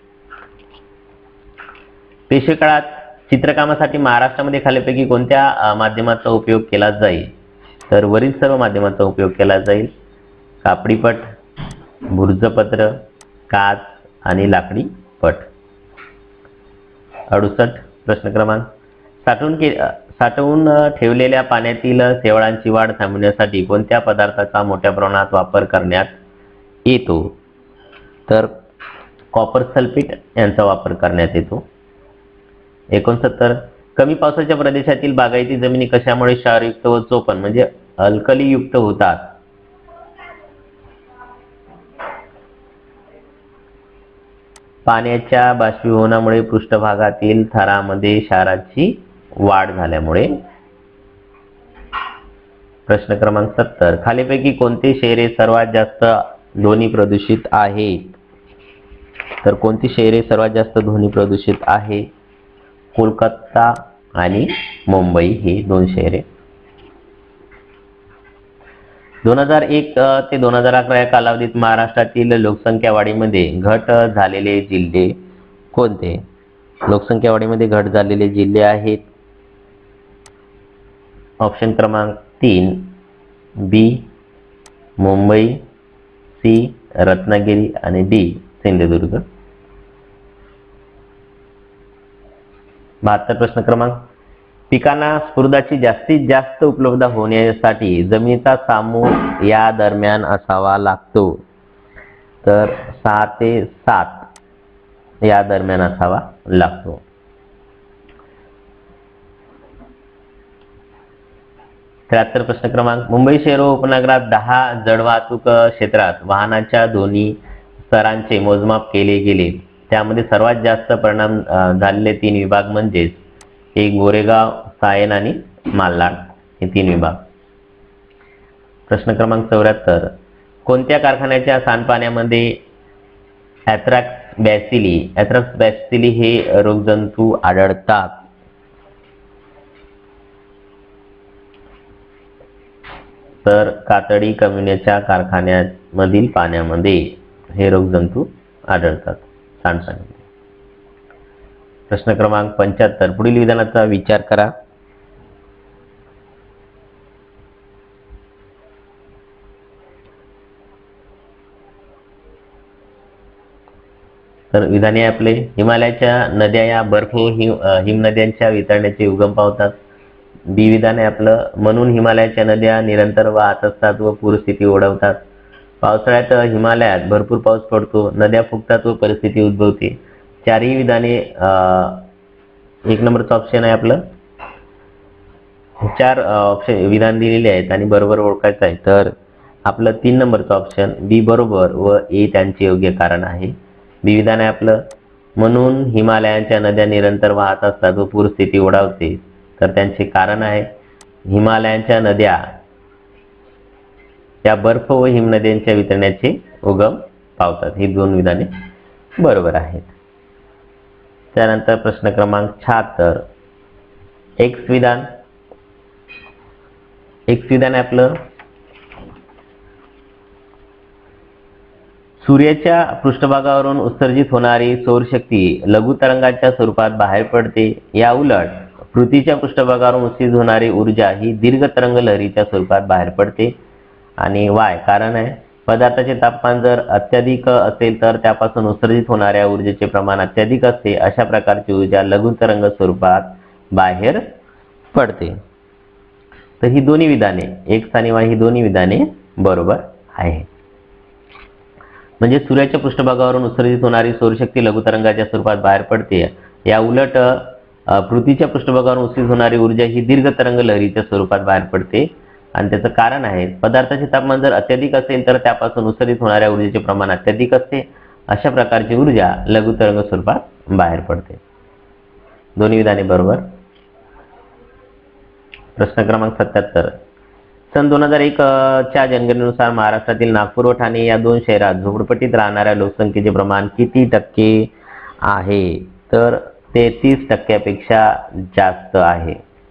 पेशवे काळात चित्रकामासाठी महाराष्ट्रामध्ये खालीलपैकी कोणत्या माध्यमाचा उपयोग केला जाईल? तर वरील सर्व माध्यमाचा उपयोग केला जाईल. कापडीपट, भुर्जपत्र, काच आणि लाकडी पट. अडुसष्ट. प्रश्न क्रमांक. साठवून के साठवून ठेवलेल्या पाण्यातील शेवाळांची वाढ थांबवण्यासाठी कोणत्या पदार्थाचा मोठ्या प्रमाणात वापर करण्यात येतो? तर कॉपर सल्फेट यांचा वापर करण्यात येतो. एकोणसत्तर. कमी पावसाच्या प्रदेशातील बागायती जमिनी कशामुळे क्षारयुक्त व चोपण म्हणजे अल्कलीयुक्त होतात? पाण्याच्या बाष्पीभवनामुळे, पृष्ठभागातील थरामध्ये क्षाराची वाढ झाल्यामुळे. प्रश्न क्रमांक सत्तर. खालीलपैकी कोणते शहरे सर्वात जास्त ध्वनी प्रदूषित आहेत? तर कोणती शहरे सर्वात जास्त ध्वनी प्रदूषित आहे? कोलकाता आणि मुंबई ही दोन शहरे. दोन हजार एक ते दोन हजार अकरा या कालावधीत महाराष्ट्रातील लोकसंख्या वाढीमध्ये घट झालेले जिल्हे कोणते? लोकसंख्या वाढीमध्ये घट झालेले जिल्हे आहेत ऑप्शन क्रमांक तीन बी मुंबई, सी रत्नागिरी आणि डी सिंधुदुर्ग. बहात्तर. प्रश्न क्रमांक. पिकांना स्फुरदाची जास्तीत जास्त उपलब्ध होण्यासाठी जमिनीचा सामूह या दरम्यान असावा लागतो? तर सहा ते सात या दरम्यान असावा लागतो. त्र्याहत्तर. प्रश्न क्रमांक. मुंबई शहर व उपनगरात दहा जडवाहतूक क्षेत्रात वाहनाच्या दोन्ही स्तरांचे मोजमाप केले गेले. त्यामध्ये सर्वात जास्त परिणाम झालेले तीन विभाग म्हणजे एक गोरेगाव, सायन आणि मालाड हे तीन विभाग. प्रश्न क्रमांक चौऱ्याहत्तर. कोणत्या कारखान्याच्या सांडपाण्यामध्ये अँथ्रॅक्स बॅसिली अँथ्रॅक्स बॅसिली हे रोगजंतू आढळतात? तर कातडी कम्युनिटीच्या कारखान्यामधील पाण्यामध्ये हे रोगजंतू आढळतात सांडपाण्यामध्ये. प्रश्न क्रमांक पंच्याहत्तर. पुढील विधानाचा विचार करा. तर विधाने आपले. हिमालयाच्या नद्या या बर्फ हिम हिमनद्यांच्या वितरणाचे उगम पावतात. बी विधान आहे आपलं. म्हणून हिमालयाच्या नद्या निरंतर वाहत असतात व पूरस्थिती ओढवतात. पावसाळ्यात हिमालयात भरपूर पाऊस पडतो, नद्या फुगतात व परिस्थिती उद्भवते. चारही विधाने एक नंबरचं ऑप्शन आहे आपलं. चार ऑप्शन विधान दिलेले आहेत आणि बरोबर ओळखायचं आहे. तर आपलं तीन नंबरचं ऑप्शन बी बरोबर व ए त्यांचे योग्य कारण आहे. बी विधान आहे आपलं. म्हणून हिमालयाच्या नद्या निरंतर वाहत असतात व पूरस्थिती ओढावते. तर त्यांचे कारण आहे हिमालयाच्या नद्या त्या बर्फ व हिमनद्यांच्या वितरणाचे उगम पावतात. ही दोन विधाने बरोबर आहेत. त्यानंतर प्रश्न क्रमांक शहात्तर. एक्स विधान. एक्स विधान आहे आपलं. सूर्याच्या पृष्ठभागावरून उत्सर्जित होणारी सौरशक्ती लघु तरंगाच्या स्वरूपात बाहेर पडते. या उलट पृथ्वीच्या पृष्ठभागावरून उत्सर्जित होणारी ऊर्जा ही दीर्घ तरंग लहरीच्या स्वरूपात बाहेर पडते. आणि वाय कारण आहे पदार्थाचे तापमान जर अत्याधिक असेल तर त्यापासून उत्सर्जित होणाऱ्या ऊर्जेचे प्रमाण अत्याधिक असते. अशा प्रकारची ऊर्जा लघु तरंग स्वरूपात बाहेर पडते. तर ही दोन्ही विधाने एक्स आणि वाय ही दोन्ही विधाने बरोबर आहे. म्हणजे सूर्याच्या पृष्ठभागावरून उत्सर्जित होणारी सौरशक्ती लघुतरंगाच्या स्वरूपात बाहेर पडते. या उलट पृथ्वीच्या पृष्ठभागावरून उत्सर्जित होणारी ऊर्जा ही दीर्घ तरंग लहरीच्या स्वरूपात बाहेर पडते. आणि त्याचं कारण आहे पदार्थाचे तापमान जर अत्याधिक असेल तर त्यापासून उत्सर्जित होणाऱ्या ऊर्जेचे प्रमाण अत्याधिक असते. अशा प्रकारची ऊर्जा लघुतरंग स्वरूपात बाहेर पडते. दोन्ही विधाने बरोबर. प्रश्न क्रमांक सत्याहत्तर. सन दोन हजार एक च्या जनगणनेनुसार महाराष्ट्रातील नागपूर व ठाणे या दोन शहरात झोपडपट्टीत राहणाऱ्या लोकसंख्येचे प्रमाण किती टक्के आहे? तर ते तीस टक्क्यापेक्षा जास्त आहे.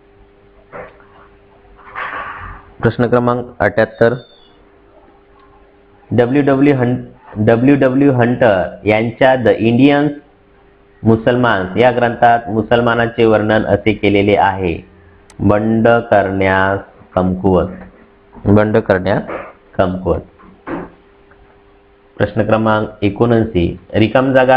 प्रश्न क्रमांक अठ्याहत्तर. W W hunt W W Hunter यांच्या द इंडियन्स मुसलमान्स या ग्रंथात मुसलमानांचे वर्णन असे केलेले आहे. बंड करण्यास कमकुवत. बंड करण्यास कमकुवत. प्रश्न क्रमांक एकोणऐंशी. रिकाम जागा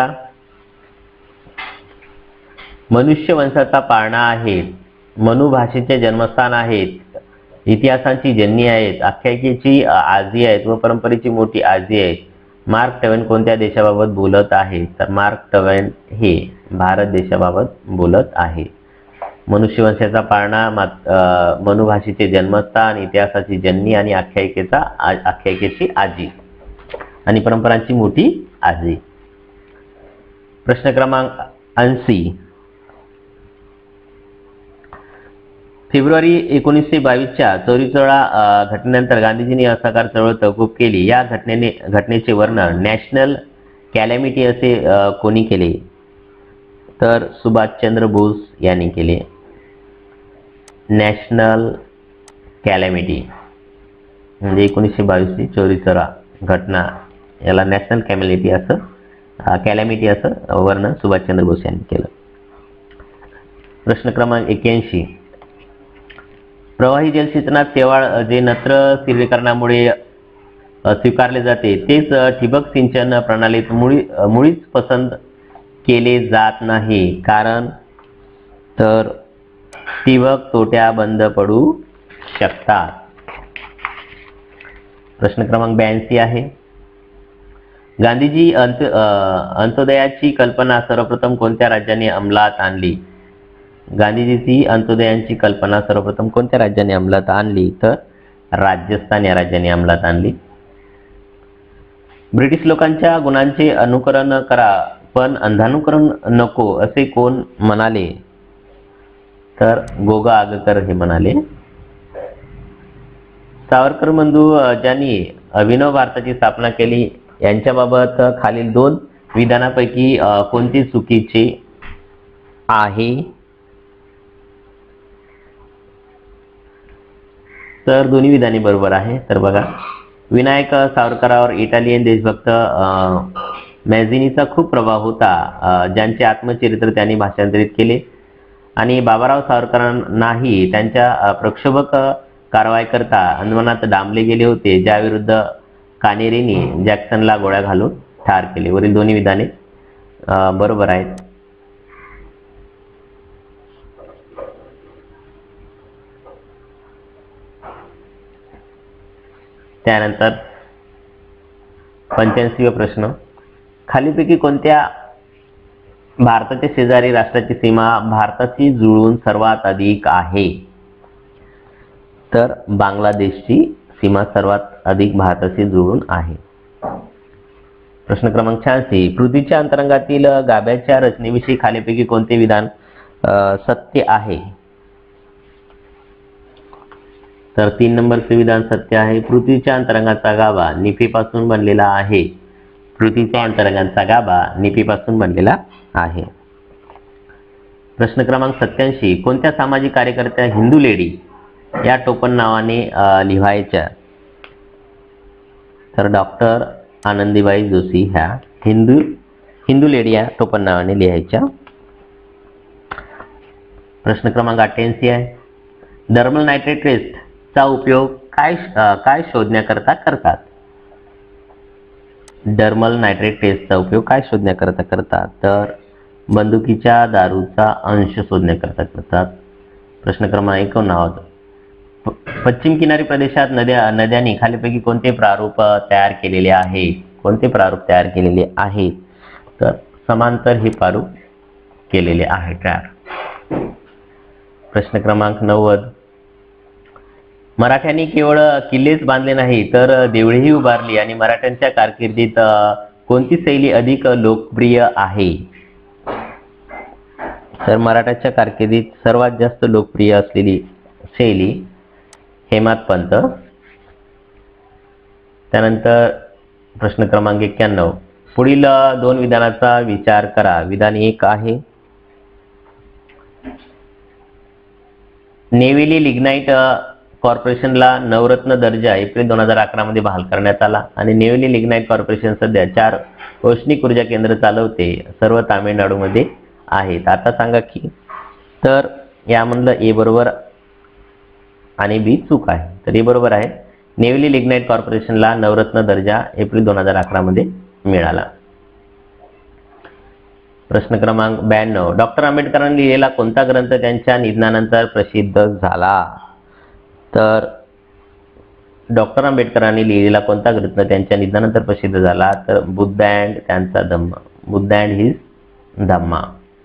मनुष्य वंशाचा पाळणा आहेत. मनु भाषेचे जन्मस्थान आहेत. इतिहासांची जननी आहेत. आख्यायिकेची आजी आहेत व परंपरेची मोठी आजी आहेत. मार्क ट्वेन कोणत्या देशाबाबत बोलत आहे? तर मार्क ट्वेन हे भारत देशाबाबत बोलत आहे. मनुष्यवंशाचा पाळणा, मनुभाषेचे जन्मस्थान, इतिहासाची जननी आणि आख्यायिकेचा आख्यायिकेची आजी आणि परंपरांची मोठी आजी. प्रश्न क्रमांक ऐंशी. फेब्रुवारी एकोणीसशे बावीसच्या चोरी चळवळा घटनेनंतर गांधीजींनी असहकार चळवळ तहकूब केली. या घटनेने घटनेचे वर्णन नॅशनल कॅलॅमिटी असे कोणी केले? तर सुभाषचंद्र बोस यांनी केले. नॅशनल कॅलॅमिटी म्हणजे एकोणीसशे बावीसची चोरी चळवळ घटना, याला नॅशनल कॅलॅमिटी असं कॅलॅमिटी असं वर्णन सुभाषचंद्र बोस यांनी केलं. प्रश्न क्रमांक एक्याऐंशी. प्रवाही जलसिंचनात शेवाळ जे नत्र स्थिरीकरणामुळे स्वीकारले जाते तेच ठिबक सिंचन प्रणालीत मुळी मुळीच पसंत केले जात नाही. कारण तर ठिबक तोट्या बंद पडू शकतात. प्रश्न क्रमांक ब्याऐंशी आहे. गांधीजी अंत अंत्योदयाची कल्पना सर्वप्रथम कोणत्या राज्याने अंमलात आणली? गांधीजीची अंत्योदयांची कल्पना सर्वप्रथम कोणत्या राज्याने अंमलात आणली? तर राजस्थान या राज्याने अंमलात आणली. ब्रिटिश लोकांच्या गुणांचे अनुकरण करा पण अंधानुकरण नको असे कोण म्हणाले? तर गोगा आगकर हे म्हणाले. सावरकर बंधू ज्यांनी अभिनव भारताची स्थापना केली यांच्याबाबत खालील दोन विधानापैकी कोणती चुकीचे आहे? तर दोन्ही विधाने बरोबर आहे. तर बघा, विनायक सावरकरांवर इटालियन देशभक्त मॅझिनीचा खूप प्रभाव होता, ज्यांचे आत्मचरित्र त्यांनी भाषांतरित केले. आणि बाबाराव सावरकरांनाही त्यांच्या प्रक्षोभक कारवाई करता अंदमानात डांबले गेले होते, ज्याविरुद्ध कानेरीनी जॅक्सनला गोळ्या घालून ठार केले. वरील दोन्ही विधाने बरोबर आहेत. त्यानंतर पंच्याऐंशी प्रश्न. खालीपैकी कोणत्या भारताच्या शेजारी राष्ट्राची सीमा भारताशी जुळून सर्वात अधिक आहे? तर बांगलादेशची सीमा सर्वात अधिक भारताशी जुळून आहे. प्रश्न क्रमांक शहाऐंशी. पृथ्वीच्या अंतरंगातील गाभ्याच्या रचनेविषयी खालीपैकी कोणते विधान सत्य आहे? तर तीन नंबरचे विधान सत्य आहे. पृथ्वीच्या अंतरंगाचा गाभा निफेपासून बनलेला आहे. पृथ्वीच्या अंतरंगाचा गाभा निफेपासून बनलेला आहे. प्रश्न क्रमांक सत्याऐंशी. कोणत्या सामाजिक कार्यकर्त्या हिंदू लेडी या टोपण नावाने लिहायच्या? तर डॉक्टर आनंदीबाई जोशी ह्या हिंदू हिंदू लेडी या टोपण नावाने लिहायच्या. प्रश्न क्रमांक अठ्ठ्याऐंशी आहे. डर्मल नायट्रेट टेस्ट चा उपयोग काय काय शोधण्याकरता करतात? डर्मल नायट्रेट टेस्टचा उपयोग काय शोधण्याकरता करतात? तर बंदुकीच्या दारूचा अंश शोधण्याकरता करतात. प्रश्न क्रमांक एकोणनव्वद. पश्चिम किनारी प्रदेशात नद्या नद्यांनी खालीपैकी कोणते प्रारूप तयार केलेले आहे? कोणते प्रारूप तयार केलेले आहेत? तर समांतर हे प्रारूप केलेले आहे तयार. प्रश्न क्रमांक नव्वद. मराठ्यांनी केवळ किल्लेच बांधले नाही तर देवळीही उभारली आणि मराठ्यांच्या कारकिर्दीत कोणती शैली अधिक लोकप्रिय आहे? तर मराठ्याच्या कारकिर्दीत सर्वात जास्त लोकप्रिय असलेली शैली हेमाड पंथ. त्यानंतर प्रश्न क्रमांक एक्क्याण्णव. पुढील दोन विधानाचा विचार करा. विधान एक आहे नेव्हिली लिग्नाइट कॉर्पोरेशनला नवरत्न दर्जा एप्रिल दोन हजार अकरा मध्ये बहाल करण्यात आला आणि नेव्हिली लिग्नाइट कॉर्पोरेशन सध्या चार औष्णिक ऊर्जा केंद्र चालवते, सर्व तामिळनाडूमध्ये आहेत. आता सांगा की तर यामधलं ए बरोबर आणि बी चूक आहे. तर ए बरोबर आहे. नेव्हिली लिग्नाइट कॉर्पोरेशनला नवरत्न दर्जा एप्रिल दोन हजार अकरा मध्ये मिळाला. प्रश्न क्रमांक ब्याण्णव. डॉक्टर आंबेडकरांनी लिहिलेला कोणता ग्रंथ त्यांच्या निधनानंतर प्रसिद्ध झाला? तर डॉक्टर आंबेडकरांनी लिहिलेला कोणता ग्रंथ त्यांच्या निधनानंतर प्रसिद्ध झाला? तर बुद्ध अँड त्यांचा धम्म, बुद्ध अँड हिज धम्मा.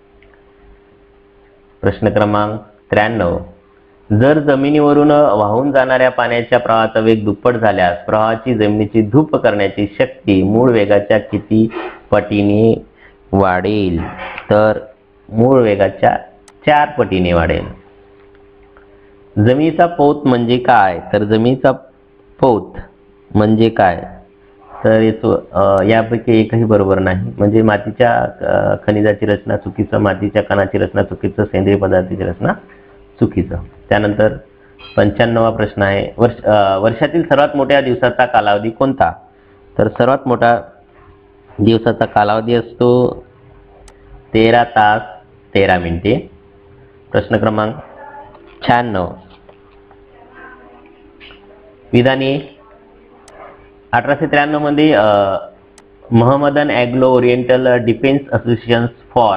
प्रश्न क्रमांक त्र्याण्णव. जर जमिनीवरून वाहून जाणाऱ्या पाण्याच्या प्रवाहाचा वेग दुप्पट झाल्यास प्रवाहाची जमिनीची धूप करण्याची शक्ती मूळ वेगाच्या किती पटीने वाढेल? तर मूळ वेगाच्या चार पटीने वाढेल. जमिनीचा पोत म्हणजे काय? तर जमिनीचा पोत म्हणजे काय? तर यापैकी एकही बरोबर नाही. म्हणजे मातीच्या खनिजाची रचना चुकीचं, मातीच्या कणाची रचना चुकीचं, सेंद्रिय पदार्थाची रचना चुकीचं. त्यानंतर पंच्याण्णवा प्रश्न आहे. वर्ष वर्षातील सर्वात मोठ्या दिवसाचा कालावधी कोणता? तर सर्वात मोठा दिवसाचा कालावधी असतो तेरा तास तेरा मिनिटे. प्रश्न क्रमांक शहाण्णव. विधाने अठराशे त्र्याण्णव मध्ये Mohammedan Anglo oriental defence association for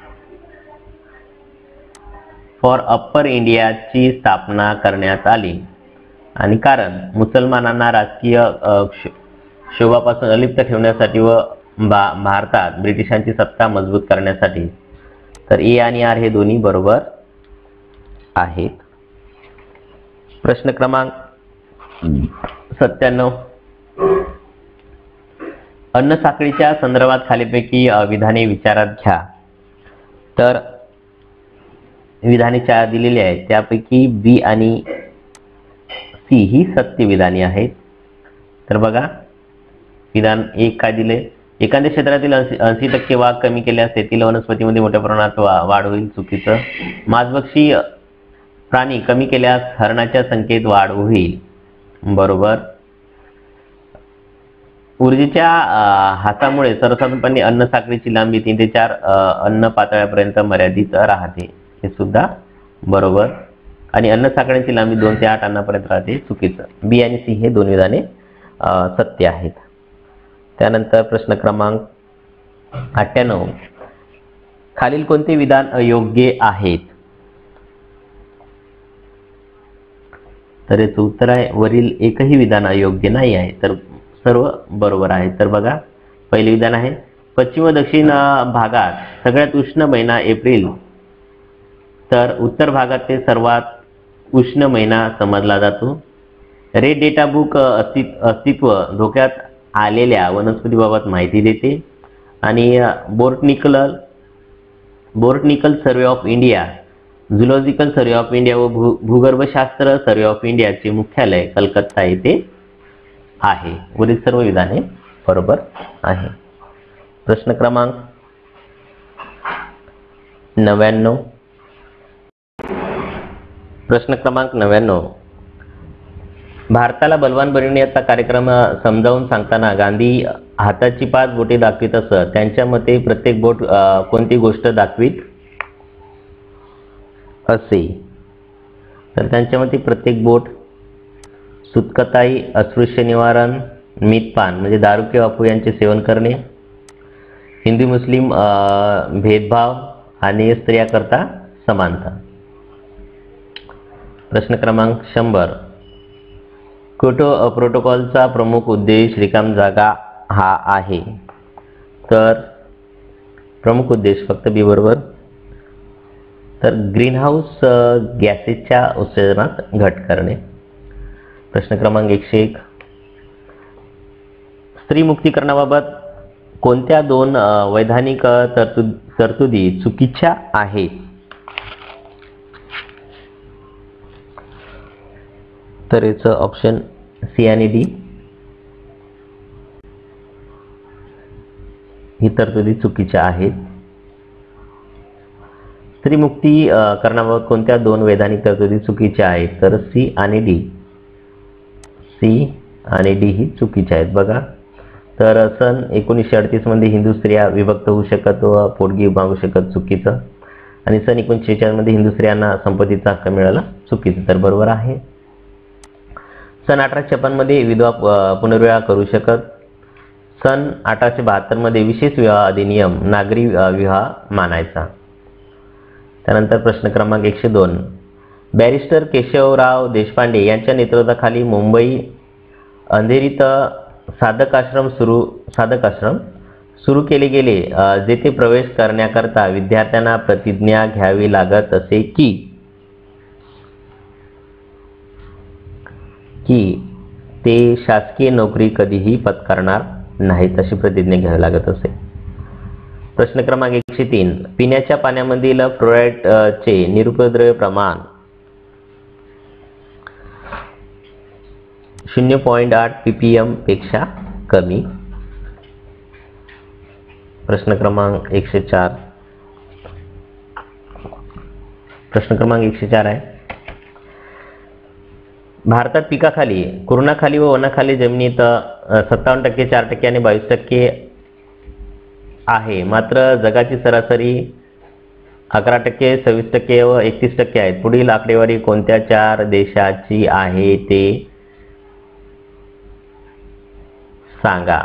for upper इंडियाची स्थापना करण्यात आली आणि कारण मुसलमानांना राजकीय शोभापासून अलिप्त ठेवण्यासाठी व भारतात ब्रिटिशांची सत्ता मजबूत करण्यासाठी. तर ए आणि आर हे दोन्ही बरोबर आहेत. प्रश्न क्रमांक सत्त्याण्णव. अन्न साखळीच्या संदर्भात खालीपैकी विधाने विचारात घ्या. तर विधाने चार दिलेली आहेत, त्यापैकी बी आणि सी ही सत्य विधाने आहेत. तर बघा विधान एक काय दिले? एखाद्या क्षेत्रातील ऐंशी टक्के वाढ कमी केल्यास तेथील वनस्पतीमध्ये मोठ्या प्रमाणात वाढ होईल. चुकीचं. मांसभक्षी प्राणी कमी केल्यास हरणाच्या संख्येत वाढ होईल. बरोबर. ऊर्जेच्या हातामुळे सर्वसाधारणपणे अन्न साखळीची लांबी तीन ते चार अन्न पातळ्यापर्यंत मर्यादित राहते. हे सुद्धा बरोबर. आणि अन्न साखळीची लांबी दोन ते आठ अन्नापर्यंत राहते. चुकीचं. बी आणि सी हे दोन विधाने सत्य आहेत. त्यानंतर प्रश्न क्रमांक अठ्ठ्याण्णव. खालील कोणते विधान अयोग्य आहेत? तर याचं उत्तर आहे वरील एकही विधान अयोग्य नाही आहे. तर सर्व बरोबर आहे. तर बघा पहिले विधान आहे पश्चिम व दक्षिण भागात सगळ्यात उष्ण महिना एप्रिल, तर उत्तर भागात ते सर्वात उष्ण महिना समजला जातो. रेड डेटा बुक अस्तित्व धोक्यात आलेल्या वनस्पतीबाबत माहिती देते. आणि botanical botanical survey of India, zoological survey of India व भू भूगर्भशास्त्र सर्वे ऑफ इंडियाचे मुख्यालय कलकत्ता येथे आहे. वरील सर्व विधाने बरोबर आहे. प्रश्न क्रमांक नव्याण्णव. प्रश्न क्रमांक नव्याण्णव. भारताला बलवान बनविण्याचा कार्यक्रम समजावून सांगताना गांधी हाताची पाच बोटे दाखवित असत. त्यांच्या मते प्रत्येक बोट कोणती गोष्ट दाखवित असे? तर त्यांच्या मते प्रत्येक बोट सुतकताई, अस्पृश्य निवारण, मीतपान म्हणजे दारू किंवा अफू यांचे सेवन करणे, हिंदू मुस्लिम भेदभाव आणि स्त्रिया करता समानता. प्रश्न क्रमांक शंभर. क्योटो प्रोटोकॉलचा प्रमुख उद्देश रिकाम जागा हा आहे. तर प्रमुख उद्देश फक्त बी बरोबर. तर ग्रीनहाऊस गॅसेसच्या उत्सर्जनात घट करणे. प्रश्न क्रमांक एकशे एक. स्त्री मुक्तीकरणाबाबत कोणत्या दोन वैधानिक तरतुद तरतुदी चुकीच्या आहेत? तर याचं ऑप्शन सी आणि डी ही तरतुदी चुकीच्या आहेत. स्त्री मुक्ती करण्याबाबत कोणत्या दोन वैधानिक तरतुदी चुकीच्या आहेत? तर सी आणि डी. सी आणि डी ही चुकीच्या आहेत. बघा, तर सन एकोणीसशे अडतीस मध्ये हिंदू स्त्रिया विभक्त होऊ शकत व पोटगी मागू शकत, चुकीचं. आणि सन एकोणीसशे शेहेचाळीस मध्ये हिंदू स्त्रियांना संपत्तीचा हक्क मिळाला, चुकीचं. तर बरोबर आहे. सन अठराशे छप्पन मध्ये विधवा पुनर्विवाह करू शकत. सन अठराशे बहात्तर मध्ये विशेष विवाह अधिनियम नागरी विवाह मानायचा. त्यानंतर प्रश्न क्रमांक एकशे दोन. बॅरिस्टर केशवराव देशपांडे यांच्या नेतृत्वाखाली मुंबई अंधेरीत साधक आश्रम सुरू साधक आश्रम सुरू केले गेले, जेथे प्रवेश करण्याकरता विद्यार्थ्यांना प्रतिज्ञा घ्यावी लागत असे की की ते शासकीय नोकरी कधीही पत्करणार नाहीत अशी प्रतिज्ञा घ्यावी लागत असे. प्रश्न क्रमांक एकशे तीन. पिण्याच्या पाण्यामधील फ्लोराईडचे निरुपद्रव्य प्रमाण शून्य पॉईंट आठ पीपीएम पेक्षा कमी. प्रश्न क्रमांक एकशे चार. प्रश्न क्रमांक एकशे चार आहे. भारतात पिकाखाली, कुरणाखाली व वनाखाली जमिनीत सत्तावन्न टक्के, चार टक्के आणि बावीस टक्के आहे, मात्र जगाची सरासरी अकरा टक्के, सव्वीस टक्के व एकतीस टक्के आहे. पुढील आकडेवारी कोणत्या चार देशाची आहे ते सांगा.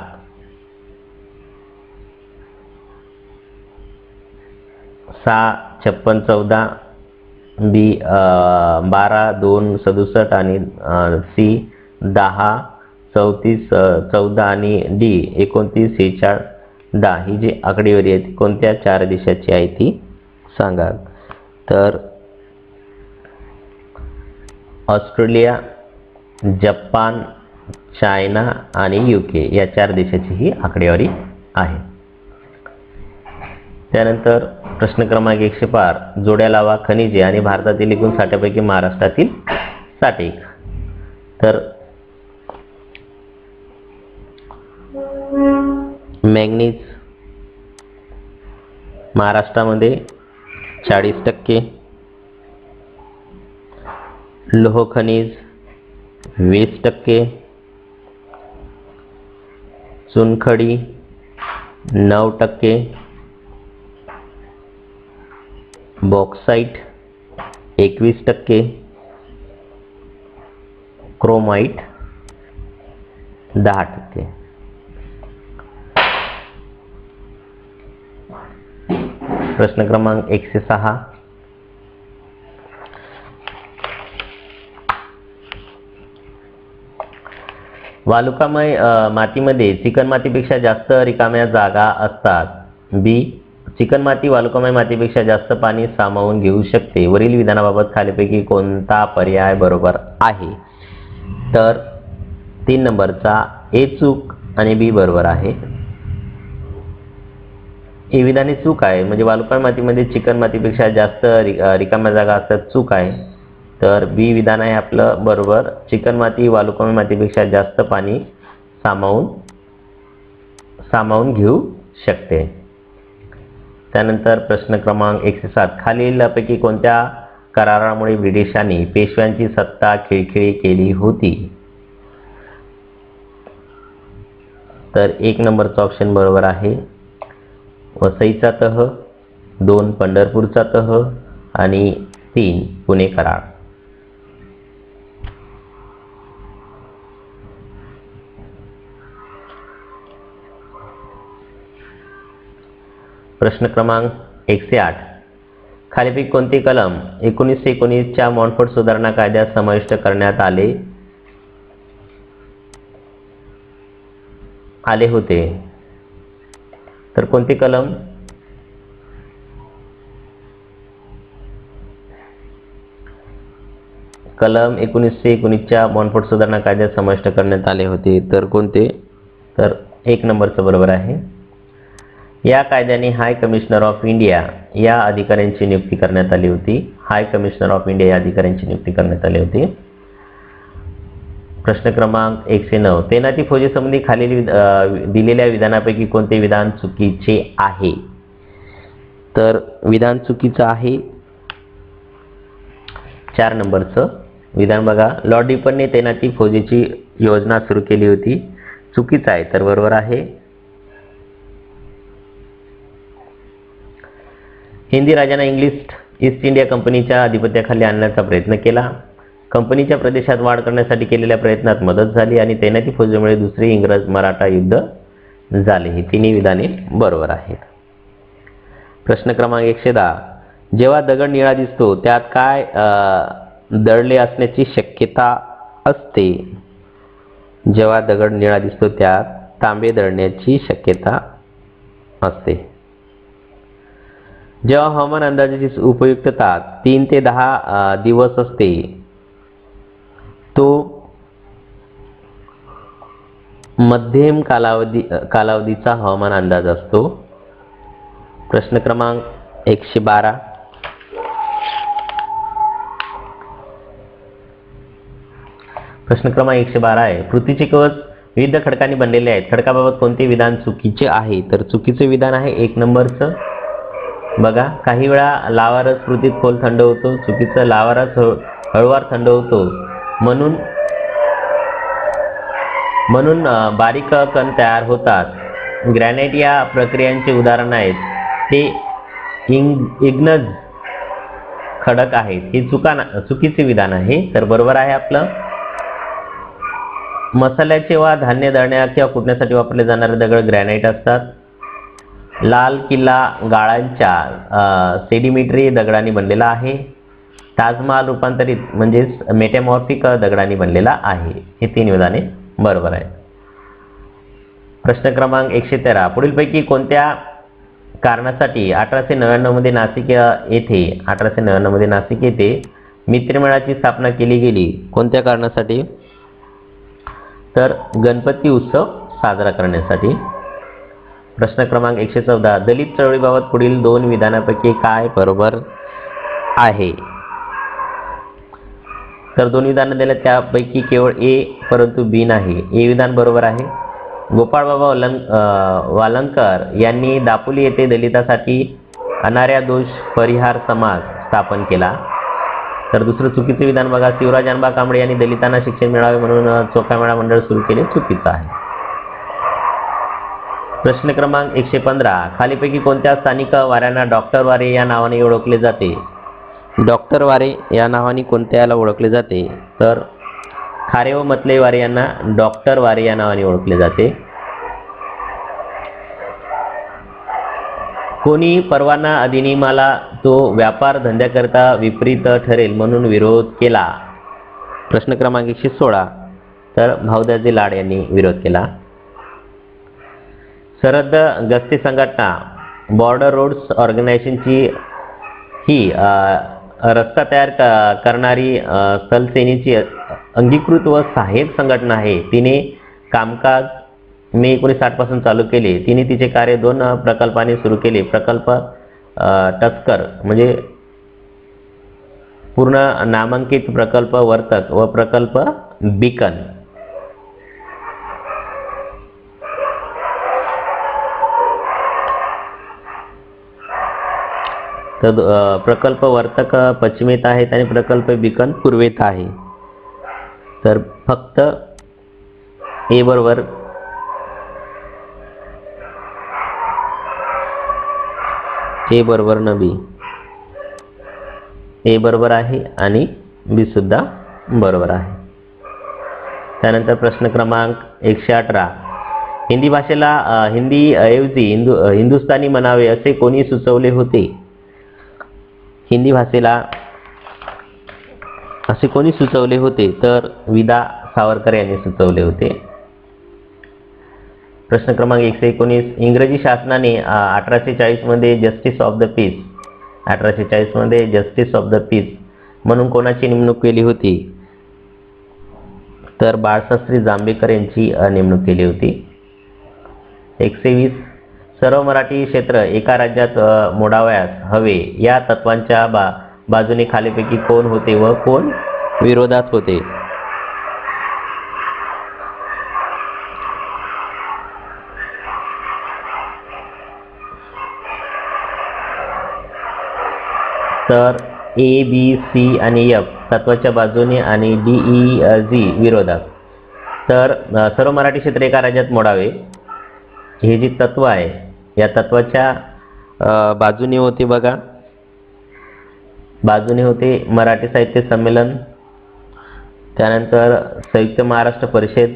सहा छप्पन चौदा, बी बारा दोन सदुसष्ट आणि सी दहा चौतीस चौदा आणि डी एकोणतीस सेहेचाळीस दहा ही जी आकडेवारी आहे ती कोणत्या चार देशाची आहे ती सांगा. तर ऑस्ट्रेलिया, जपान, चायना आणि युके या चार देशाची ही आकडेवारी आहे. त्यानंतर प्रश्न क्रमांक एकशे पाच. जोड्या लावा खनिजे आणि भारतातील एकूण साठ्यापैकी महाराष्ट्रातील साठ एक. तर मॅंगनीज महाराष्ट्रामध्ये चाळीस टक्के, लोह खनिज वीस टक्के, चुनखडी नऊ टक्के, बॉक्साइट एकवीस टक्के, क्रोमाइट दहा टक्के. प्रश्न क्रमांक एकशे सहा. वालुकामय मातीमध्ये चिकणमातीपेक्षा जास्त रिकाम्या जागा असतात. बी. चिकणमाती वालुकामय मातीपेक्षा जास्त पाणी सामावून घेऊ शकते. वरील विधानाबाबत खालीलपैकी कोणता पर्याय बरोबर आहे? तर तीन नंबरचा ए चूक आणि बी बरोबर आहे. हे विधान चूक आहे, म्हणजे वालुकामय मातीमध्ये चिकणमातीपेक्षा जास्त रिकाम्या जागा असतात, चूक आहे. तर बी विधान आहे आपलं बरोबर. चिकणमाती वालुकामय मातीपेक्षा जास्त पाणी सामावून सामावून घेऊ शकते. त्यानंतर प्रश्न क्रमांक एकशे सात. खालीलपैकी कोणत्या करारामुळे ब्रिटिशांनी पेशव्यांची सत्ता खिळखिळी केली होती? तर एक नंबरचा ऑप्शन बरोबर आहे. वसईचा तह, दोन पंढरपूरचा तह आणि तीन पुणे करार. प्रश्न क्रमांक एकशे आठ. खालीपैकी कोणते कलम एकोणीसशे एकोणीसच्या मॉन्टफोर्ट सुधारणा कायद्यात समाविष्ट करण्यात आले आले होते? तर कोणते कलम? कलम एकोणीसशे एकोणीसच्या मॉन्टफोर्ट सुधारणा कायद्यात समाविष्ट करण्यात आले होते. तर कोणते? तर एक नंबरचं बरोबर आहे. या कायद्याने हाय कमिशनर ऑफ इंडिया या अधिकाऱ्यांची नियुक्ती करण्यात आली होती. हाय कमिशनर ऑफ इंडिया या अधिकाऱ्यांची नियुक्ती करण्यात आली होती. प्रश्न क्रमांक एकशे नऊ. तैनाती फौजेसंबंधी खालील दिलेल्या विधानापैकी कोणते विधान चुकीचे आहे? तर विधान चुकीचं आहे चार नंबरचं विधान बघा. लॉर्ड रिपनने तैनाती फौजेची योजना सुरू केली होती. चुकीचं आहे. तर बरोबर आहे. हिंदी राजांना इंग्लिश ईस्ट इंडिया कंपनीच्या अधिपत्याखाली आणण्याचा प्रयत्न केला. कंपनीच्या प्रदेशात वाढ करण्यासाठी केलेल्या प्रयत्नात मदत झाली आणि तैनाती फौजेमुळे दुसरे इंग्रज मराठा युद्ध झाले. ही तिन्ही विधाने बरोबर आहेत. प्रश्न क्रमांक एकशे दहा. जेव्हा दगड निळा दिसतो त्यात काय दडले असण्याची शक्यता असते? जेव्हा दगड निळा दिसतो त्यात तांबे दडण्याची शक्यता असते. जेव्हा हवामान अंदाजाची उपयुक्तता तीन ते दहा दिवस असते तो मध्यम कालावधी कालावधीचा हवामान अंदाज असतो. प्रश्न क्रमांक एकशे बारा. प्रश्न क्रमांक एकशे बारा आहे. पृथ्वीचे कवच विविध खडकांनी बनलेले आहेत. खडकाबाबत कोणते विधान चुकीचे आहे? तर चुकीचे विधान आहे एक नंबरचं बघा. काही वेळा लावारस पृथ्वीत खोल थंड होतो. चुकीचं. लावारस हळूवार थंड होतो म्हणून म्हणून बारीक कण तयार होतात. ग्रॅनाइट या प्रक्रियांचे उदाहरण आहेत. ते इंग इग्नज खडक आहेत. हे चुका चुकीचे विधान आहे. तर बरोबर आहे आपलं. मसाल्याचे वा धान्य दळण्या किंवा कुटण्यासाठी वापरले जाणारे दगड ग्रॅनाइट असतात. लाल किल्ला गाळांच्या सेडिमेंटरी दगडांनी बनलेला आहे. ताजमहाल रूपांतरित म्हणजेच मेटॅमॉर्फिक दगडांनी बनलेला आहे. हे तीन विधाने बरोबर आहेत. प्रश्न क्रमांक एकशे तेरा. पुढीलपैकी कोणत्या कारणासाठी अठराशे नव्याण्णव मध्ये नाशिक येथे अठराशे नव्याण्णव मध्ये नाशिक येथे मित्रमेळाची स्थापना केली गेली? कोणत्या कारणासाठी? तर गणपती उत्सव साजरा करण्यासाठी. प्रश्न क्रमांक एकशे चौदा. दलित चळवळीबाबत पुढील दोन विधानापैकी काय बरोबर आहे? तर दोन विधानं दिले त्यापैकी केवळ ए परंतु बी नाही. ए विधान बरोबर आहे. गोपाळबाबा वलंक वालंकर यांनी दापोली येथे दलितासाठी अनार्या दोष परिहार समाज स्थापन केला. तर दुसरं चुकीचे विधान बघा. शिवराज अनबा कांबळे यांनी दलितांना शिक्षण मिळावे म्हणून चोखामेळा मंडळ सुरू केले. चुकीचं आहे. प्रश्न क्रमांक एकशे पंधरा. खालीपैकी कोणत्या स्थानिक वाऱ्यांना डॉक्टर वारे या नावाने ओळखले जाते? डॉक्टर वारे या नावाने कोणत्या याला ओळखले जाते? तर खारे व मतले वारे यांना डॉक्टर वारे या नावाने ओळखले जाते. कोणी परवाना अधिनियमाला तो व्यापार धंद्याकरता विपरीत ठरेल म्हणून विरोध केला? प्रश्न क्रमांक एकशे सोळा. तर भाऊदाजी लाड यांनी विरोध केला. सरहद्द गस्ती संघटना बॉर्डर रोड्स ऑर्गनायझेशनची ही रस्ता तयार करणारी स्थलसेनेची अंगीकृत व सहाय्यक संघटना आहे. तिने कामकाज मे एकोणीसशे साठ पासून चालू केले. तिने तिचे कार्य दोन प्रकल्पांनी सुरू केले. प्रकल्प टस्कर म्हणजे पूर्ण नामांकित प्रकल्प वर्तक व प्रकल्प बीकन. तर प्रकल्प वर्तक पश्चिमेत आहेत आणि प्रकल्प बीकन पूर्वेत आहे. तर फक्त ए बरोबर ए बरोबर न बी. ए बरोबर आहे आणि बी सुद्धा बरोबर आहे. त्यानंतर प्रश्न क्रमांक एकशे अठरा. हिंदी भाषेला हिंदी ऐवजी हिंदू हिंदुस्थानी म्हणावे असे कोणी सुचवले होते? हिंदी भाषेला असे कोणी सुचवले होते? तर विदा सावरकर यांनी सुचवले होते. प्रश्न क्रमांक एकशे एकोणीस, इंग्रजी शासनाने अठराशे चाळीस मध्ये जस्टिस ऑफ द पीस अठराशे चाळीस मध्ये जस्टिस ऑफ द पीस म्हणून कोणाची नेमणूक केली होती? तर बाळशास्त्री जांभेकर यांची नेमणूक केली होती. एकशे वीस, सर्व मराठी क्षेत्र एका राज्यात मोडावयास हवे या तत्वांच्या बा बाजूने खालीपैकी कोण होते व कोण विरोधात होते? तर ए बी सी आणि एफ तत्वाच्या बाजूने आणि डी ई जी विरोधात. तर सर्व मराठी क्षेत्र एका राज्यात मोडावे हे जे तत्व आहे या तत्वाच्या बाजूने होते बघा, बाजूने होते मराठी साहित्य संमेलन, त्यानंतर संयुक्त महाराष्ट्र परिषद,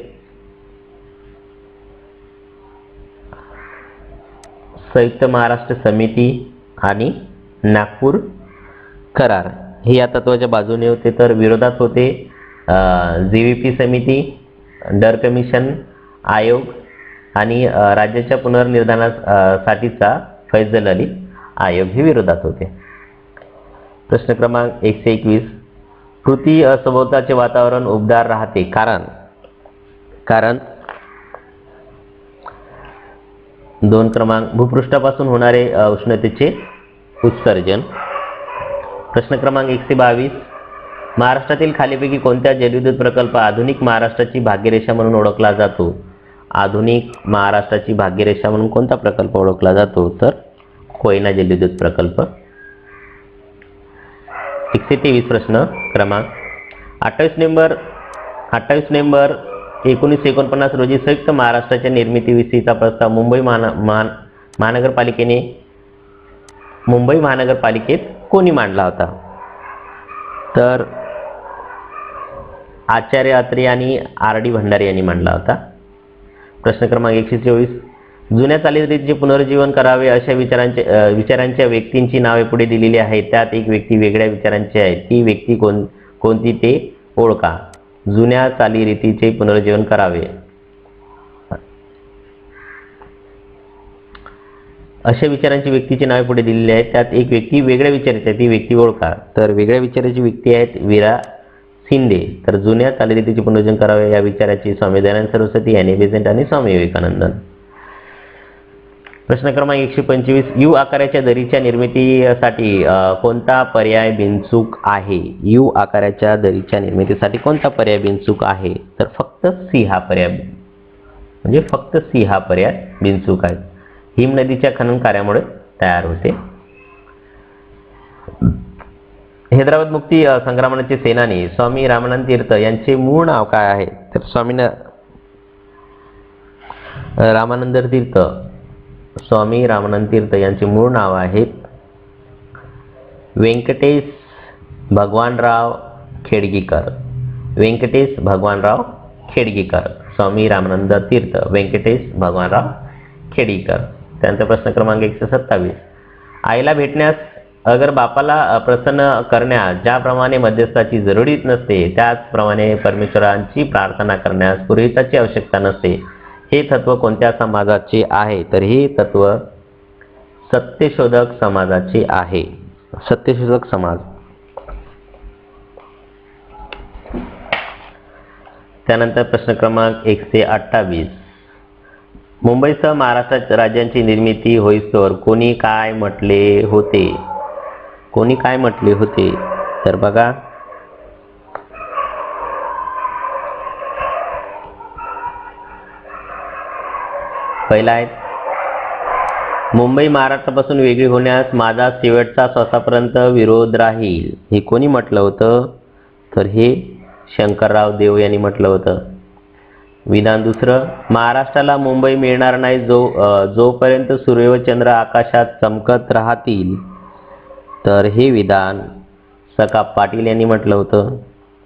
संयुक्त महाराष्ट्र समिती आणि नागपूर करार हे या तत्वाच्या बाजूने होते. तर विरोधात होते जी व्ही पी समिती, डर कमिशन आयोग आणि राज्याच्या पुनर्निर्धारणासाठीचा फैजल अली आयोग हे विरोधात होते. प्रश्न क्रमांक एकशे एकवीस, पृथ्वी सभोवताचे वातावरण उबदार राहते कारण कारण दोन क्रमांक भूपृष्ठापासून होणारे उष्णतेचे उत्सर्जन. प्रश्न क्रमांक एकशे बावीस, महाराष्ट्रातील खालीपैकी कोणत्या जलविद्युत प्रकल्प आधुनिक महाराष्ट्राची भाग्यरेषा म्हणून ओळखला जातो? आधुनिक महाराष्ट्राची भाग्यरेषा म्हणून कोणता प्रकल्प ओळखला जातो? तर कोयना जलविद्युत प्रकल्प. एकशे तेवीस प्रश्न क्रमांक, अठ्ठावीस नोव्हेंबर अठ्ठावीस नोव्हेंबर एकोणीसशे एकोणपन्नास रोजी संयुक्त महाराष्ट्राच्या निर्मितीविषयीचा प्रस्ताव मुंबई महान महान महानगरपालिकेने मुंबई महानगरपालिकेत कोणी मांडला होता? तर आचार्य अत्रे आणि आर डी भंडारी यांनी मांडला होता. प्रश्न क्रमांक एकशे चोवीस, जुन्या चालीरीतीचे पुनरुज्जीवन करावे अशा विचारांचे विचारांच्या व्यक्तींची नावे पुढे दिलेली आहेत. त्यात एक व्यक्ती वेगळ्या विचारांची आहे. ती व्यक्ती कोण कोणती ते ओळखा. जुन्या चालीरीतीचे पुनरुज्जीवन करावे अशा विचारांची व्यक्तीची नावे पुढे दिलेली आहेत. त्यात एक व्यक्ती वेगळ्या विचाराची आहे, ती व्यक्ती ओळखा. तर वेगळ्या विचाराची व्यक्ती आहेत वीरा शिंदे. तर जुन्या चालीरीतीचे पुनरुज्जीवन करावे या विचाराची स्वामी दयानंद सरस्वती, अॅनी बेसेंट आणि स्वामी विवेकानंद. प्रश्न क्रमांक एकशे पंचवीस, यू आकाराच्या दरीच्या निर्मितीसाठी कोणता पर्याय बिनचूक आहे? यू आकाराच्या दरीच्या निर्मितीसाठी कोणता पर्याय बिनचूक आहे? तर फक्त सी हा पर्याय, म्हणजे फक्त सी हा पर्याय बिनचूक आहे. हिम नदीच्या खनन कार्यामुळे तयार होते. हैदराबाद मुक्ती संग्रामाचे सेनानी स्वामी रामानंद तीर्थ यांचे मूळ नाव काय आहे? तर स्वामी रामानंद तीर्थ स्वामी रामानंद तीर्थ यांचे मूळ नाव आहे व्यंकटेश भगवानराव खेडगीकर. व्यंकटेश भगवानराव खेडगीकर. स्वामी रामानंद तीर्थ व्यंकटेश भगवानराव खेडगीकर. त्यानंतर प्रश्न क्रमांक एकशे सत्तावीस, आईला भेटण्यास अगर बापाला प्रसन्न करण्यास ज्याप्रमाणे मध्यस्थाची जरुरीत नसते त्याचप्रमाणे परमेश्वरांची प्रार्थना करण्यास पुरोहिताची आवश्यकता नसते. हे तत्व कोणत्या समाजाचे आहे? तर हे तत्व सत्यशोधक समाजाचे आहे. सत्यशोधक समाज. त्यानंतर प्रश्न क्रमांक एकशे अठ्ठावीस, मुंबईसह महाराष्ट्र राज्यांची निर्मिती होईस्तोवर कोणी काय म्हटले होते? कोणी काय म्हटले होते? तर बघा, पहिला आहे, मुंबई महाराष्ट्रापासून वेगळी होण्यास माझा शेवटचा श्वासापर्यंत विरोध राहील. हे कोणी म्हटलं होतं? तर हे शंकरराव देव यांनी म्हटलं होतं. विधान दुसरं, महाराष्ट्राला मुंबई मिळणार नाही जो जोपर्यंत सूर्य व चंद्र आकाशात चमकत राहतील. तर हे विधान सखा पाटील यांनी म्हटलं होतं.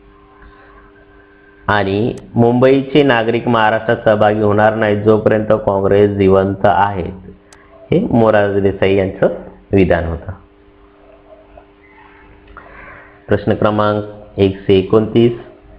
आणि मुंबईचे नागरिक महाराष्ट्रात सहभागी होणार नाही जोपर्यंत काँग्रेस जिवंत आहे. हे मोरारजी देसाई यांचं विधान होतं. प्रश्न क्रमांक एकशे एकोणतीस,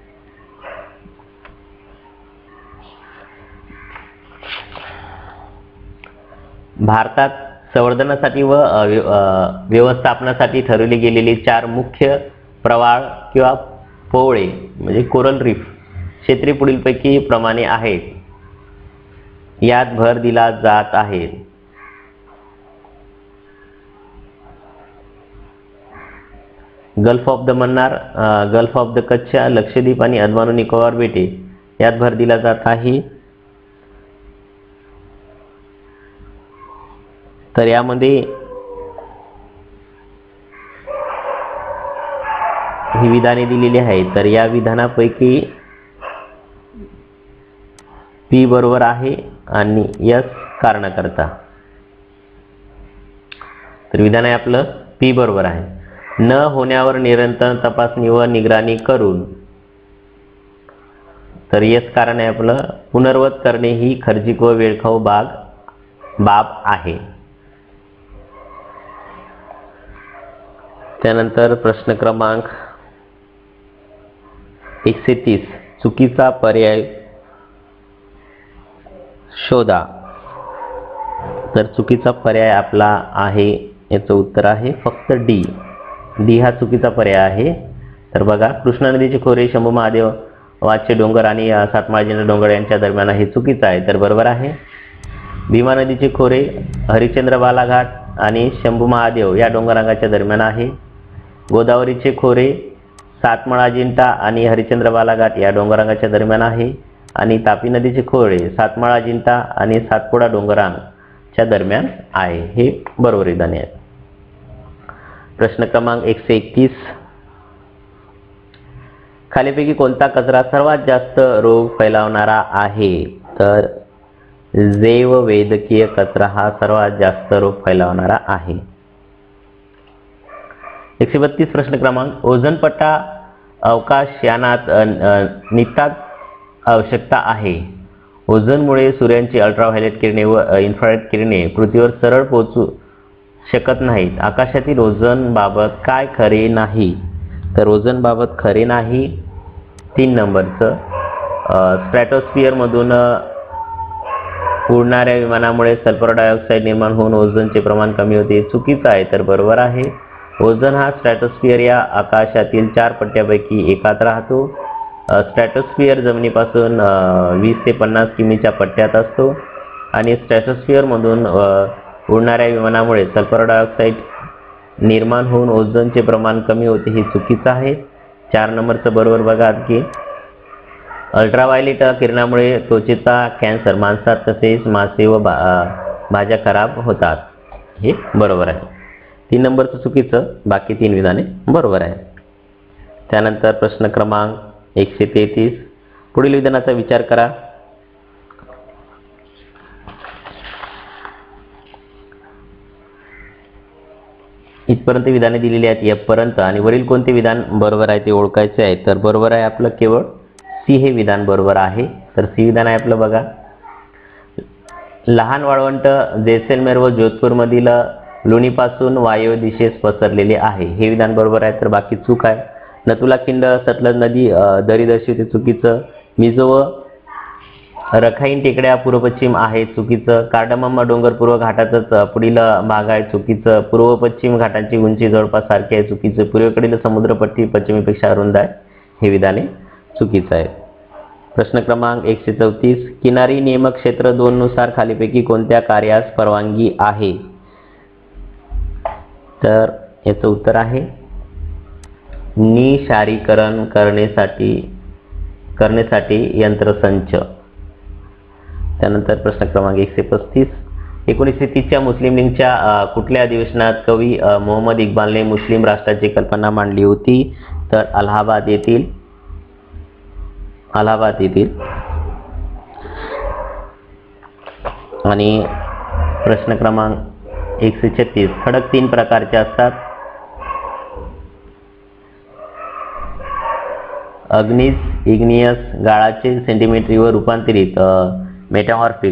भारतात संवर्धनासाठी व व्यवस्थापनासाठी ठरवली गेलेली चार मुख्य प्रवाळ किंवा पोवळे म्हणजे कोरल रीफ क्षेत्रे पुढीलपैकी प्रमाणे आहेत, यात भर दिला जात आहे. Gulf of the Mannar, gulf of the Kutch, Lakshadweep आणि अंदमान निकोबार बेटे यात भर दिला जात आहे. तर यामध्ये ही विधाने दिलेली आहेत. तर या विधानापैकी पी बरोबर आहे आणि यस कारणकर्ता. तर विधान आहे आपलं पी बरोबर आहे. न होण्यावर निरंतर तपासणी व निगराणी करून, तर यस कारण आहे आपलं पुनर्वत करणे ही खर्चिक व वेळखाऊ बाग बाब आहे. त्यानंतर प्रश्न क्रमांक एकशे तीस, चुकीचा पर्याय शोधा. तर चुकीचा पर्याय आपला आहे, याचं उत्तर आहे फक्त डी. डी हा चुकीचा पर्याय आहे. तर बघा, कृष्णा नदीचे खोरे शंभू महादेव वाचे डोंगर आणि सातमाळाजिना डोंगर यांच्या दरम्यान हे चुकीचं आहे. तर बरोबर आहे. भीमा नदीचे खोरे हरिश्चंद्र बालाघाट आणि शंभू महादेव या डोंगररांगाच्या दरम्यान आहे. गोदावरीचे खोरे सातमाळ अजिंठा आणि हरिश्चंद्र बालाघाट या डोंगररांगाच्या दरम्यान आहे. आणि तापी नदीचे खोरे सातमाळ अजिंठा आणि सातपुडा डोंगररांगच्या दरम्यान आहे. हे बरोबर विधाने आहेत. प्रश्न क्रमांक एकशे एकतीस, खालीपैकी कोणता कचरा सर्वात जास्त रोग फैलावणारा आहे? तर जैव वैद्यकीय कचरा हा सर्वात जास्त रोग फैलावणारा आहे. एकशे बत्तीस प्रश्न क्रमांक, ओझोन पट्टा अवकाशयानात नितांत आवश्यकता आहे. ओझोनमुळे सूर्याची अल्ट्राव्हायोलेट किरणे व इन्फ्रारेड किरणे पृथ्वीवर सरळ पोहोचू शकत नाहीत. आकाशातील ओझोन बाबत काय खरे नाही? तर ओझोन बाबत खरे नाही तीन नंबरचं, स्ट्रॅटोस्फिअर मधून उडणाऱ्या विमानामुळे सल्फर डायऑक्साईड निर्माण होऊन ओझोनचे प्रमाण कमी होते. चुकीचं आहे. तर बरोबर आहे. ओझोन हा स्ट्रॅटोस्फिअर या आकाशातील चार पट्ट्यापैकी एकात राहतो. स्ट्रॅटोस्फिअर जमिनीपासून वीस ते पन्नास किमीच्या पट्ट्यात असतो आणि स्ट्रॅटोस्फिअर मधून उडणाऱ्या विमानामुळे सल्फर डायऑक्साईड निर्माण होऊन ओझोनचे प्रमाण कमी होते. हे चुकीचं आहे. चार नंबरचं बरोबर बघा की अल्ट्राव्हायोलेट किरणामुळे त्वचेचा कॅन्सर माणसात तसेच मासे व भाज्या खराब होतात. हे बरोबर आहे. तीन नंबरचं चुकीचं, बाकी तीन विधाने बरोबर आहे. त्यानंतर प्रश्न क्रमांक एकशे तेहतीस, पुढील विधानाचा विचार करा. इथपर्यंत विधाने दिलेली आहेत एपर्यंत, आणि वरील कोणते विधान बरोबर आहे ते ओळखायचे आहे. तर बरोबर आहे आपलं केवळ सी हे विधान बरोबर आहे. तर सी विधान आहे आपलं बघा, लहान वाळवंट जैसलमेर व जोधपूर मधील लोणीपासून वायव्य दिशेस पसरलेले आहे. हे विधान बरोबर आहे. तर बाकी चूक आहे. नथुला खिंड सतलज नदी दरी दर्शवते. चुकीचं. मिझो व रखाईन टेकड्या पूर्व पश्चिम आहे. चुकीचं. कार्डमम डोंगर पूर्व घाटातच पुढील भाग आहे. चुकीचं. पूर्व पश्चिम घाटांची उंची जवळपास सारखी आहे. चुकीचं. पूर्वेकडील समुद्रपट्टी पश्चिमेपेक्षा रुंद आहे. हे विधाने चुकीचं आहे. प्रश्न क्रमांक एकशे चौतीस, किनारी नियमक क्षेत्र दोन नुसार खालीपैकी कोणत्या कार्यास परवानगी आहे? तर याचं उत्तर आहे निशारीकरण करण्यासाठी करण्यासाठी यंत्रसंच. त्यानंतर प्रश्न क्रमांक एकशे पस्तीस, एकोणीसशे तीसच्या मुस्लिम लीगच्या कुठल्या अधिवेशनात कवी मोहम्मद इक्बालने मुस्लिम राष्ट्राची कल्पना मांडली होती? तर अलाहाबाद येथील अलाहाबाद येथील आणि प्रश्न क्रमांक एकशे छत्तीस, खडक तीन प्रकारचे असतात. अग्निस, इग्नियस, गाळाचे, सेंटिमेट्रीवर रूपांतरित, मेटामॉर्फिक.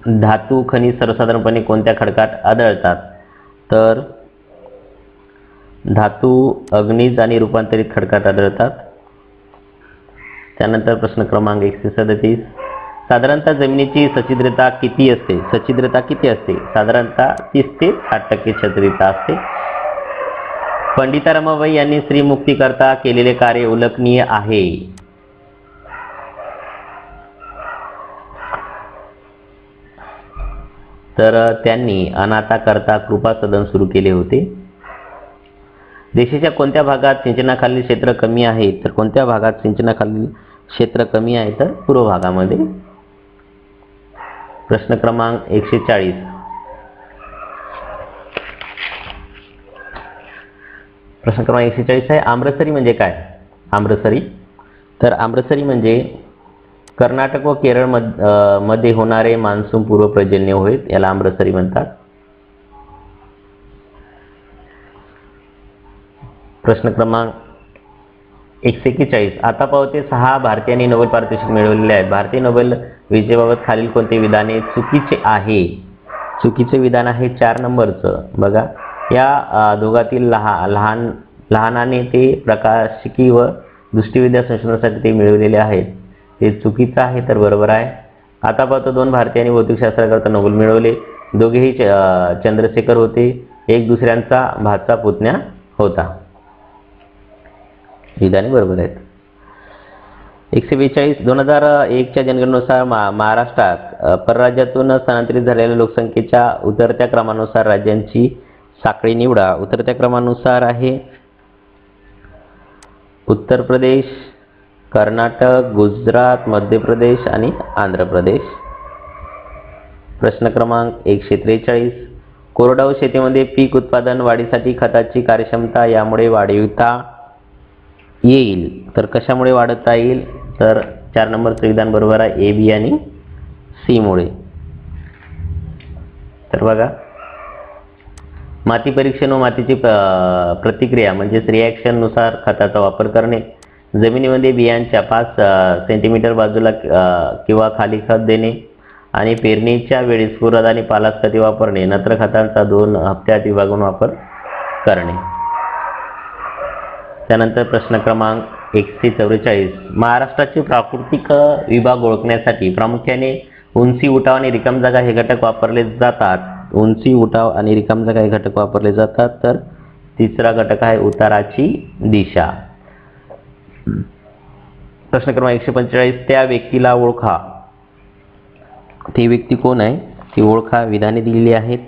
धातू खनिज सर्वसाधारणपणे कोणत्या खडकात आढळतात? तर धातू अग्निज आणि रूपांतरित खडकात आढळतात. त्यानंतर प्रश्न क्रमांक एकशे सदतीस, साधारणतः जमिनीची सच्छिद्रता किती असते? सच्छिद्रता किती असते? साधारणतः तीस ते साठ टक्के सच्छिद्रता असते. पंडिता रमाबाई यांनी स्त्री मुक्तीकरता केलेले कार्य उल्लेखनीय आहे. तर त्यांनी अनाथाकरता कृपा सदन सुरू केले होते. देशाच्या कोणत्या भागात सिंचनाखालील क्षेत्र कमी आहे? तर कोणत्या भागात सिंचनाखालील क्षेत्र कमी आहे? तर पूर्व भागामध्ये. प्रश्न क्रमांक एकशे चाळीस, प्रश्न क्रमांक एकशे चाळीस आहे, आम्रसरी म्हणजे काय? आम्रसरी तर आम्रसरी म्हणजे कर्नाटक व केरळ मध्ये होणारे मान्सून पूर्व पर्जन्य होय, याला आम्रसरी म्हणतात. प्रश्न क्रमांक एकशे एक्केचाळीस, आतापर्यंत सहा भारतीयांनी नोबेल पारितोषिक मिळवलेले आहेत. भारतीय नोबेल विजेबाबत खालील कोणते विधाने चुकीचे आहे? चुकीचे विधान आहे चार नंबरचं. बघा, या दोघातील लहान लहान लहानाने ते प्रकाशिकी व दृष्टिविद्या संशोधनासाठी ते मिळवलेले आहेत, ते चुकीचं आहे. तर बरोबर आहे. आतापर्यंत दोन भारतीयांनी भौतिकशास्त्राकरता नोबेल मिळवले. दोघेही चंद्रशेखर होते. एक दुसऱ्यांचा भाचा पुतण्या होता. विधाने बरोबर आहेत. एकशे बेचाळीस, दोन हजार एकच्या जनगणनेनुसार महाराष्ट्रात परराज्यातून स्थलांतरित झालेल्या लोकसंख्येच्या उतरत्या क्रमानुसार राज्यांची साखळी निवडा. उतरत्या क्रमानुसार आहे उत्तर प्रदेश, कर्नाटक, गुजरात, मध्य प्रदेश आणि आंध्र प्रदेश. प्रश्न क्रमांक एकशे त्रेचाळीस, कोरडवाहू शेतीमध्ये पीक उत्पादन वाढीसाठी खताची कार्यक्षमता यामुळे वाढविता येईल. तर कशामुळे वाढवता येईल? तर चार नंबरचं विधान बरोबर आहे, ए, बी आणि सी मुळे. तर बघा, माती परीक्षण व मातीची प्रतिक्रिया म्हणजेच रिॲक्शन नुसार खताचा वापर करणे. जमिनीमध्ये बियांच्या पाच सेंटीमीटर बाजूला किंवा खाली खत देणे आणि पेरणीच्या वेळी स्फुरद आणि पालाश खते वापरणे. नत्र खतांचा दोन हप्त्यात विभागून वापर करणे. त्यानंतर प्रश्न क्रमांक एकशे चौवेचाळीस, महाराष्ट्राचे प्राकृतिक विभाग ओळखण्यासाठी प्रामुख्याने उंची, उठाव आणि रिकाम जागा हे घटक वापरले जातात. उंची, उठाव आणि रिकाम जागा हे घटक वापरले जातात. तर तिसरा घटक आहे उताराची दिशा. प्रश्न क्रमांक एकशे पंचेचाळीस, त्या व्यक्तीला ओळखा. ती व्यक्ती कोण आहे? ती ओळखा. विधाने दिलेली आहेत.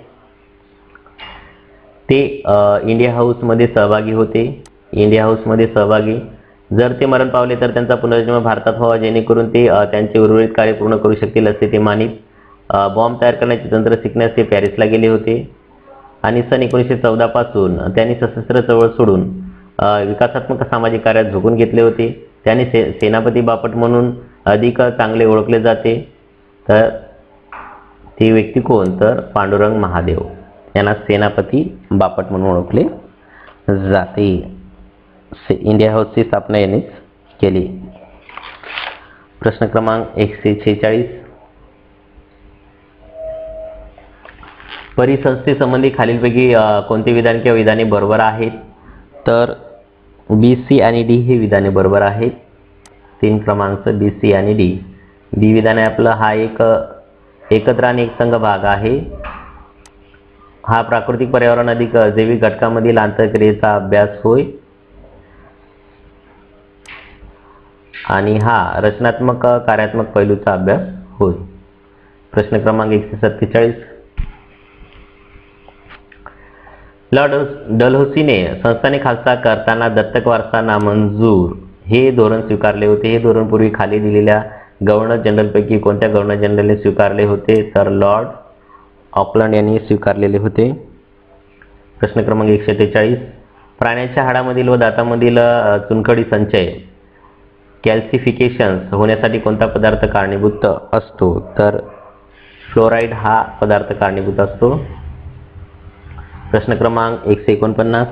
ते इंडिया हाऊस मध्ये सहभागी होते. इंडिया हाऊस मध्ये सहभागी. जर ते मरण पावले तर त्यांचा पुनर्जन्म भारतात व्हावा, जेणेकरून ते त्यांचे उर्वरित कार्य पूर्ण करू शकतील असे ते मानित. बॉम्ब तयार करण्याचे तंत्र शिकण्यास ते पॅरिसला गेले होते. आणि सन एकोणीसशे चौदा पासून त्यांनी सशस्त्र चळवळ सोडून विकासात्मक सामाजिक कार्यात झोकून घेतले होते. त्यांनी से सेनापती बापट म्हणून अधिक चांगले ओळखले जाते. तर ती व्यक्ती कोण? तर पांडुरंग महादेव यांना सेनापती बापट म्हणून ओळखले जाते. इंडिया हाऊसची स्थापना यांनीच केली. प्रश्न क्रमांक एकशे छेचाळीस, परिसंस्थेसंबंधी खालीलपैकी कोणते विधान किंवा विधाने बरोबर आहेत? तर बी, सी आणि डी हे विधाने बरोबर आहेत. तीन क्रमांक बी, सी आणि डी. बी विधान आहे आपलं, हा एक एकत्र आणि एक संघ भाग आहे. हा प्राकृतिक पर्यावरण अधिक जैविक घटकांमधील आंतरक्रियेचा अभ्यास होय. आणि हा रचनात्मक कार्यात्मक पैलूचा अभ्यास होय. प्रश्न क्रमांक एकशे सत्तेचाळीस, लॉर्ड डलहौसीने संस्थाने खालसा करताना दत्तक वारसा नामंजूर हे धोरण स्वीकारले होते. हे धोरण पूर्वी खाली दिलेल्या गव्हर्नर जनरलपैकी कोणत्या गव्हर्नर जनरलने स्वीकारले होते? तर लॉर्ड ऑकलंड यांनी स्वीकारलेले होते. प्रश्न क्रमांक एकशे त्रेचाळीस, प्राण्याच्या हाडामधील व दातामधील चुनखडी संचय कॅल्सिफिकेशन्स होण्यासाठी कोणता पदार्थ कारणीभूत असतो? तर फ्लोराईड हा पदार्थ कारणीभूत असतो. प्रश्न क्रमांक एकशे एकोणपन्नास,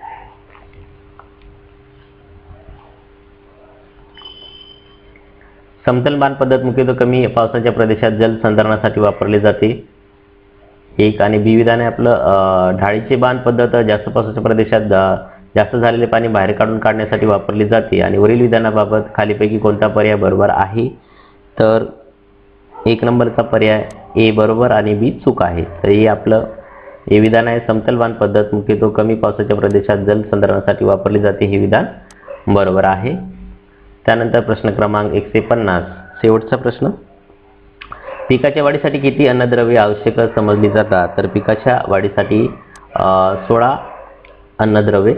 समतल बांध पद्धत मुख्यतः कमी पावसाच्या प्रदेशात जल संधारणासाठी वापरली जाते. एक आणि बी विधान आहे आपलं, ढाळीचे बांध पद्धत जास्त पावसाच्या प्रदेशात जास्त झालेले पाणी बाहेर काढून काढण्यासाठी वापरली जाते आणि वरील विधानाबाबत खालीपैकी कोणता पर्याय बरोबर आहे? तर एक नंबरचा पर्याय ए बरोबर आणि बी चूक आहे. तर हे आपलं हे विधान आहे. समतल बांध पद्धत मुख्यत्वे कमी पावसाच्या प्रदेशात जलसंधारणासाठी वापरली जाते, हे विधान बरोबर आहे. त्यानंतर प्रश्न क्रमांक एकशे पन्नास, शेवटचा प्रश्न. पिकाच्या वाढीसाठी किती अन्नद्रव्ये आवश्यक समजली जातात? तर पिकाच्या वाढीसाठी सोळा अन्नद्रव्ये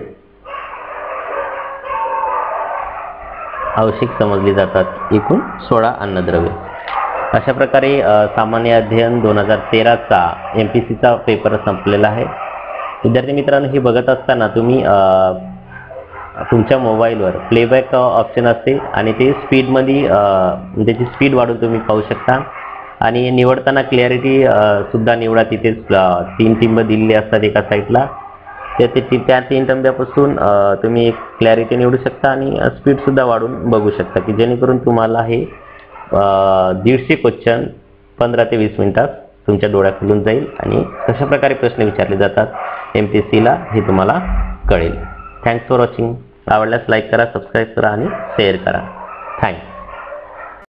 आवश्यक समजली जातात, एकूण सोळा अन्नद्रव्ये. अशा प्रकारे सामान्य अध्ययन दोन हजार तेराचा एम पी सीचा पेपर संपलेला आहे. विद्यार्थी मित्रांनो, हे बघत असताना तुम्ही तुमच्या मोबाईलवर प्लेबॅक ऑप्शन असते आणि ते स्पीडमध्ये त्याची स्पीड वाढून तुम्ही पाहू शकता. आणि निवडताना क्लॅरिटी सुद्धा निवडा. तिथेच तीन टिंब दिलेले असतात एका साईडला. त्या त्या तीन टंब्यापासून तुम्ही एक क्लॅरिटी निवडू शकता आणि स्पीडसुद्धा वाढून बघू शकता, की जेणेकरून तुम्हाला हे दीडशे क्वेश्चन पंधरा ते वीस मिनिटात तुमच्या डोळ्याखुलून जाईल आणि कशा प्रकारे प्रश्न विचारले जातात एम पी एस सीला हे तुम्हाला कळेल. Thanks for watching. आवडल्यास लाईक करा, सबस्क्राईब करा आणि शेअर करा. थँक्स.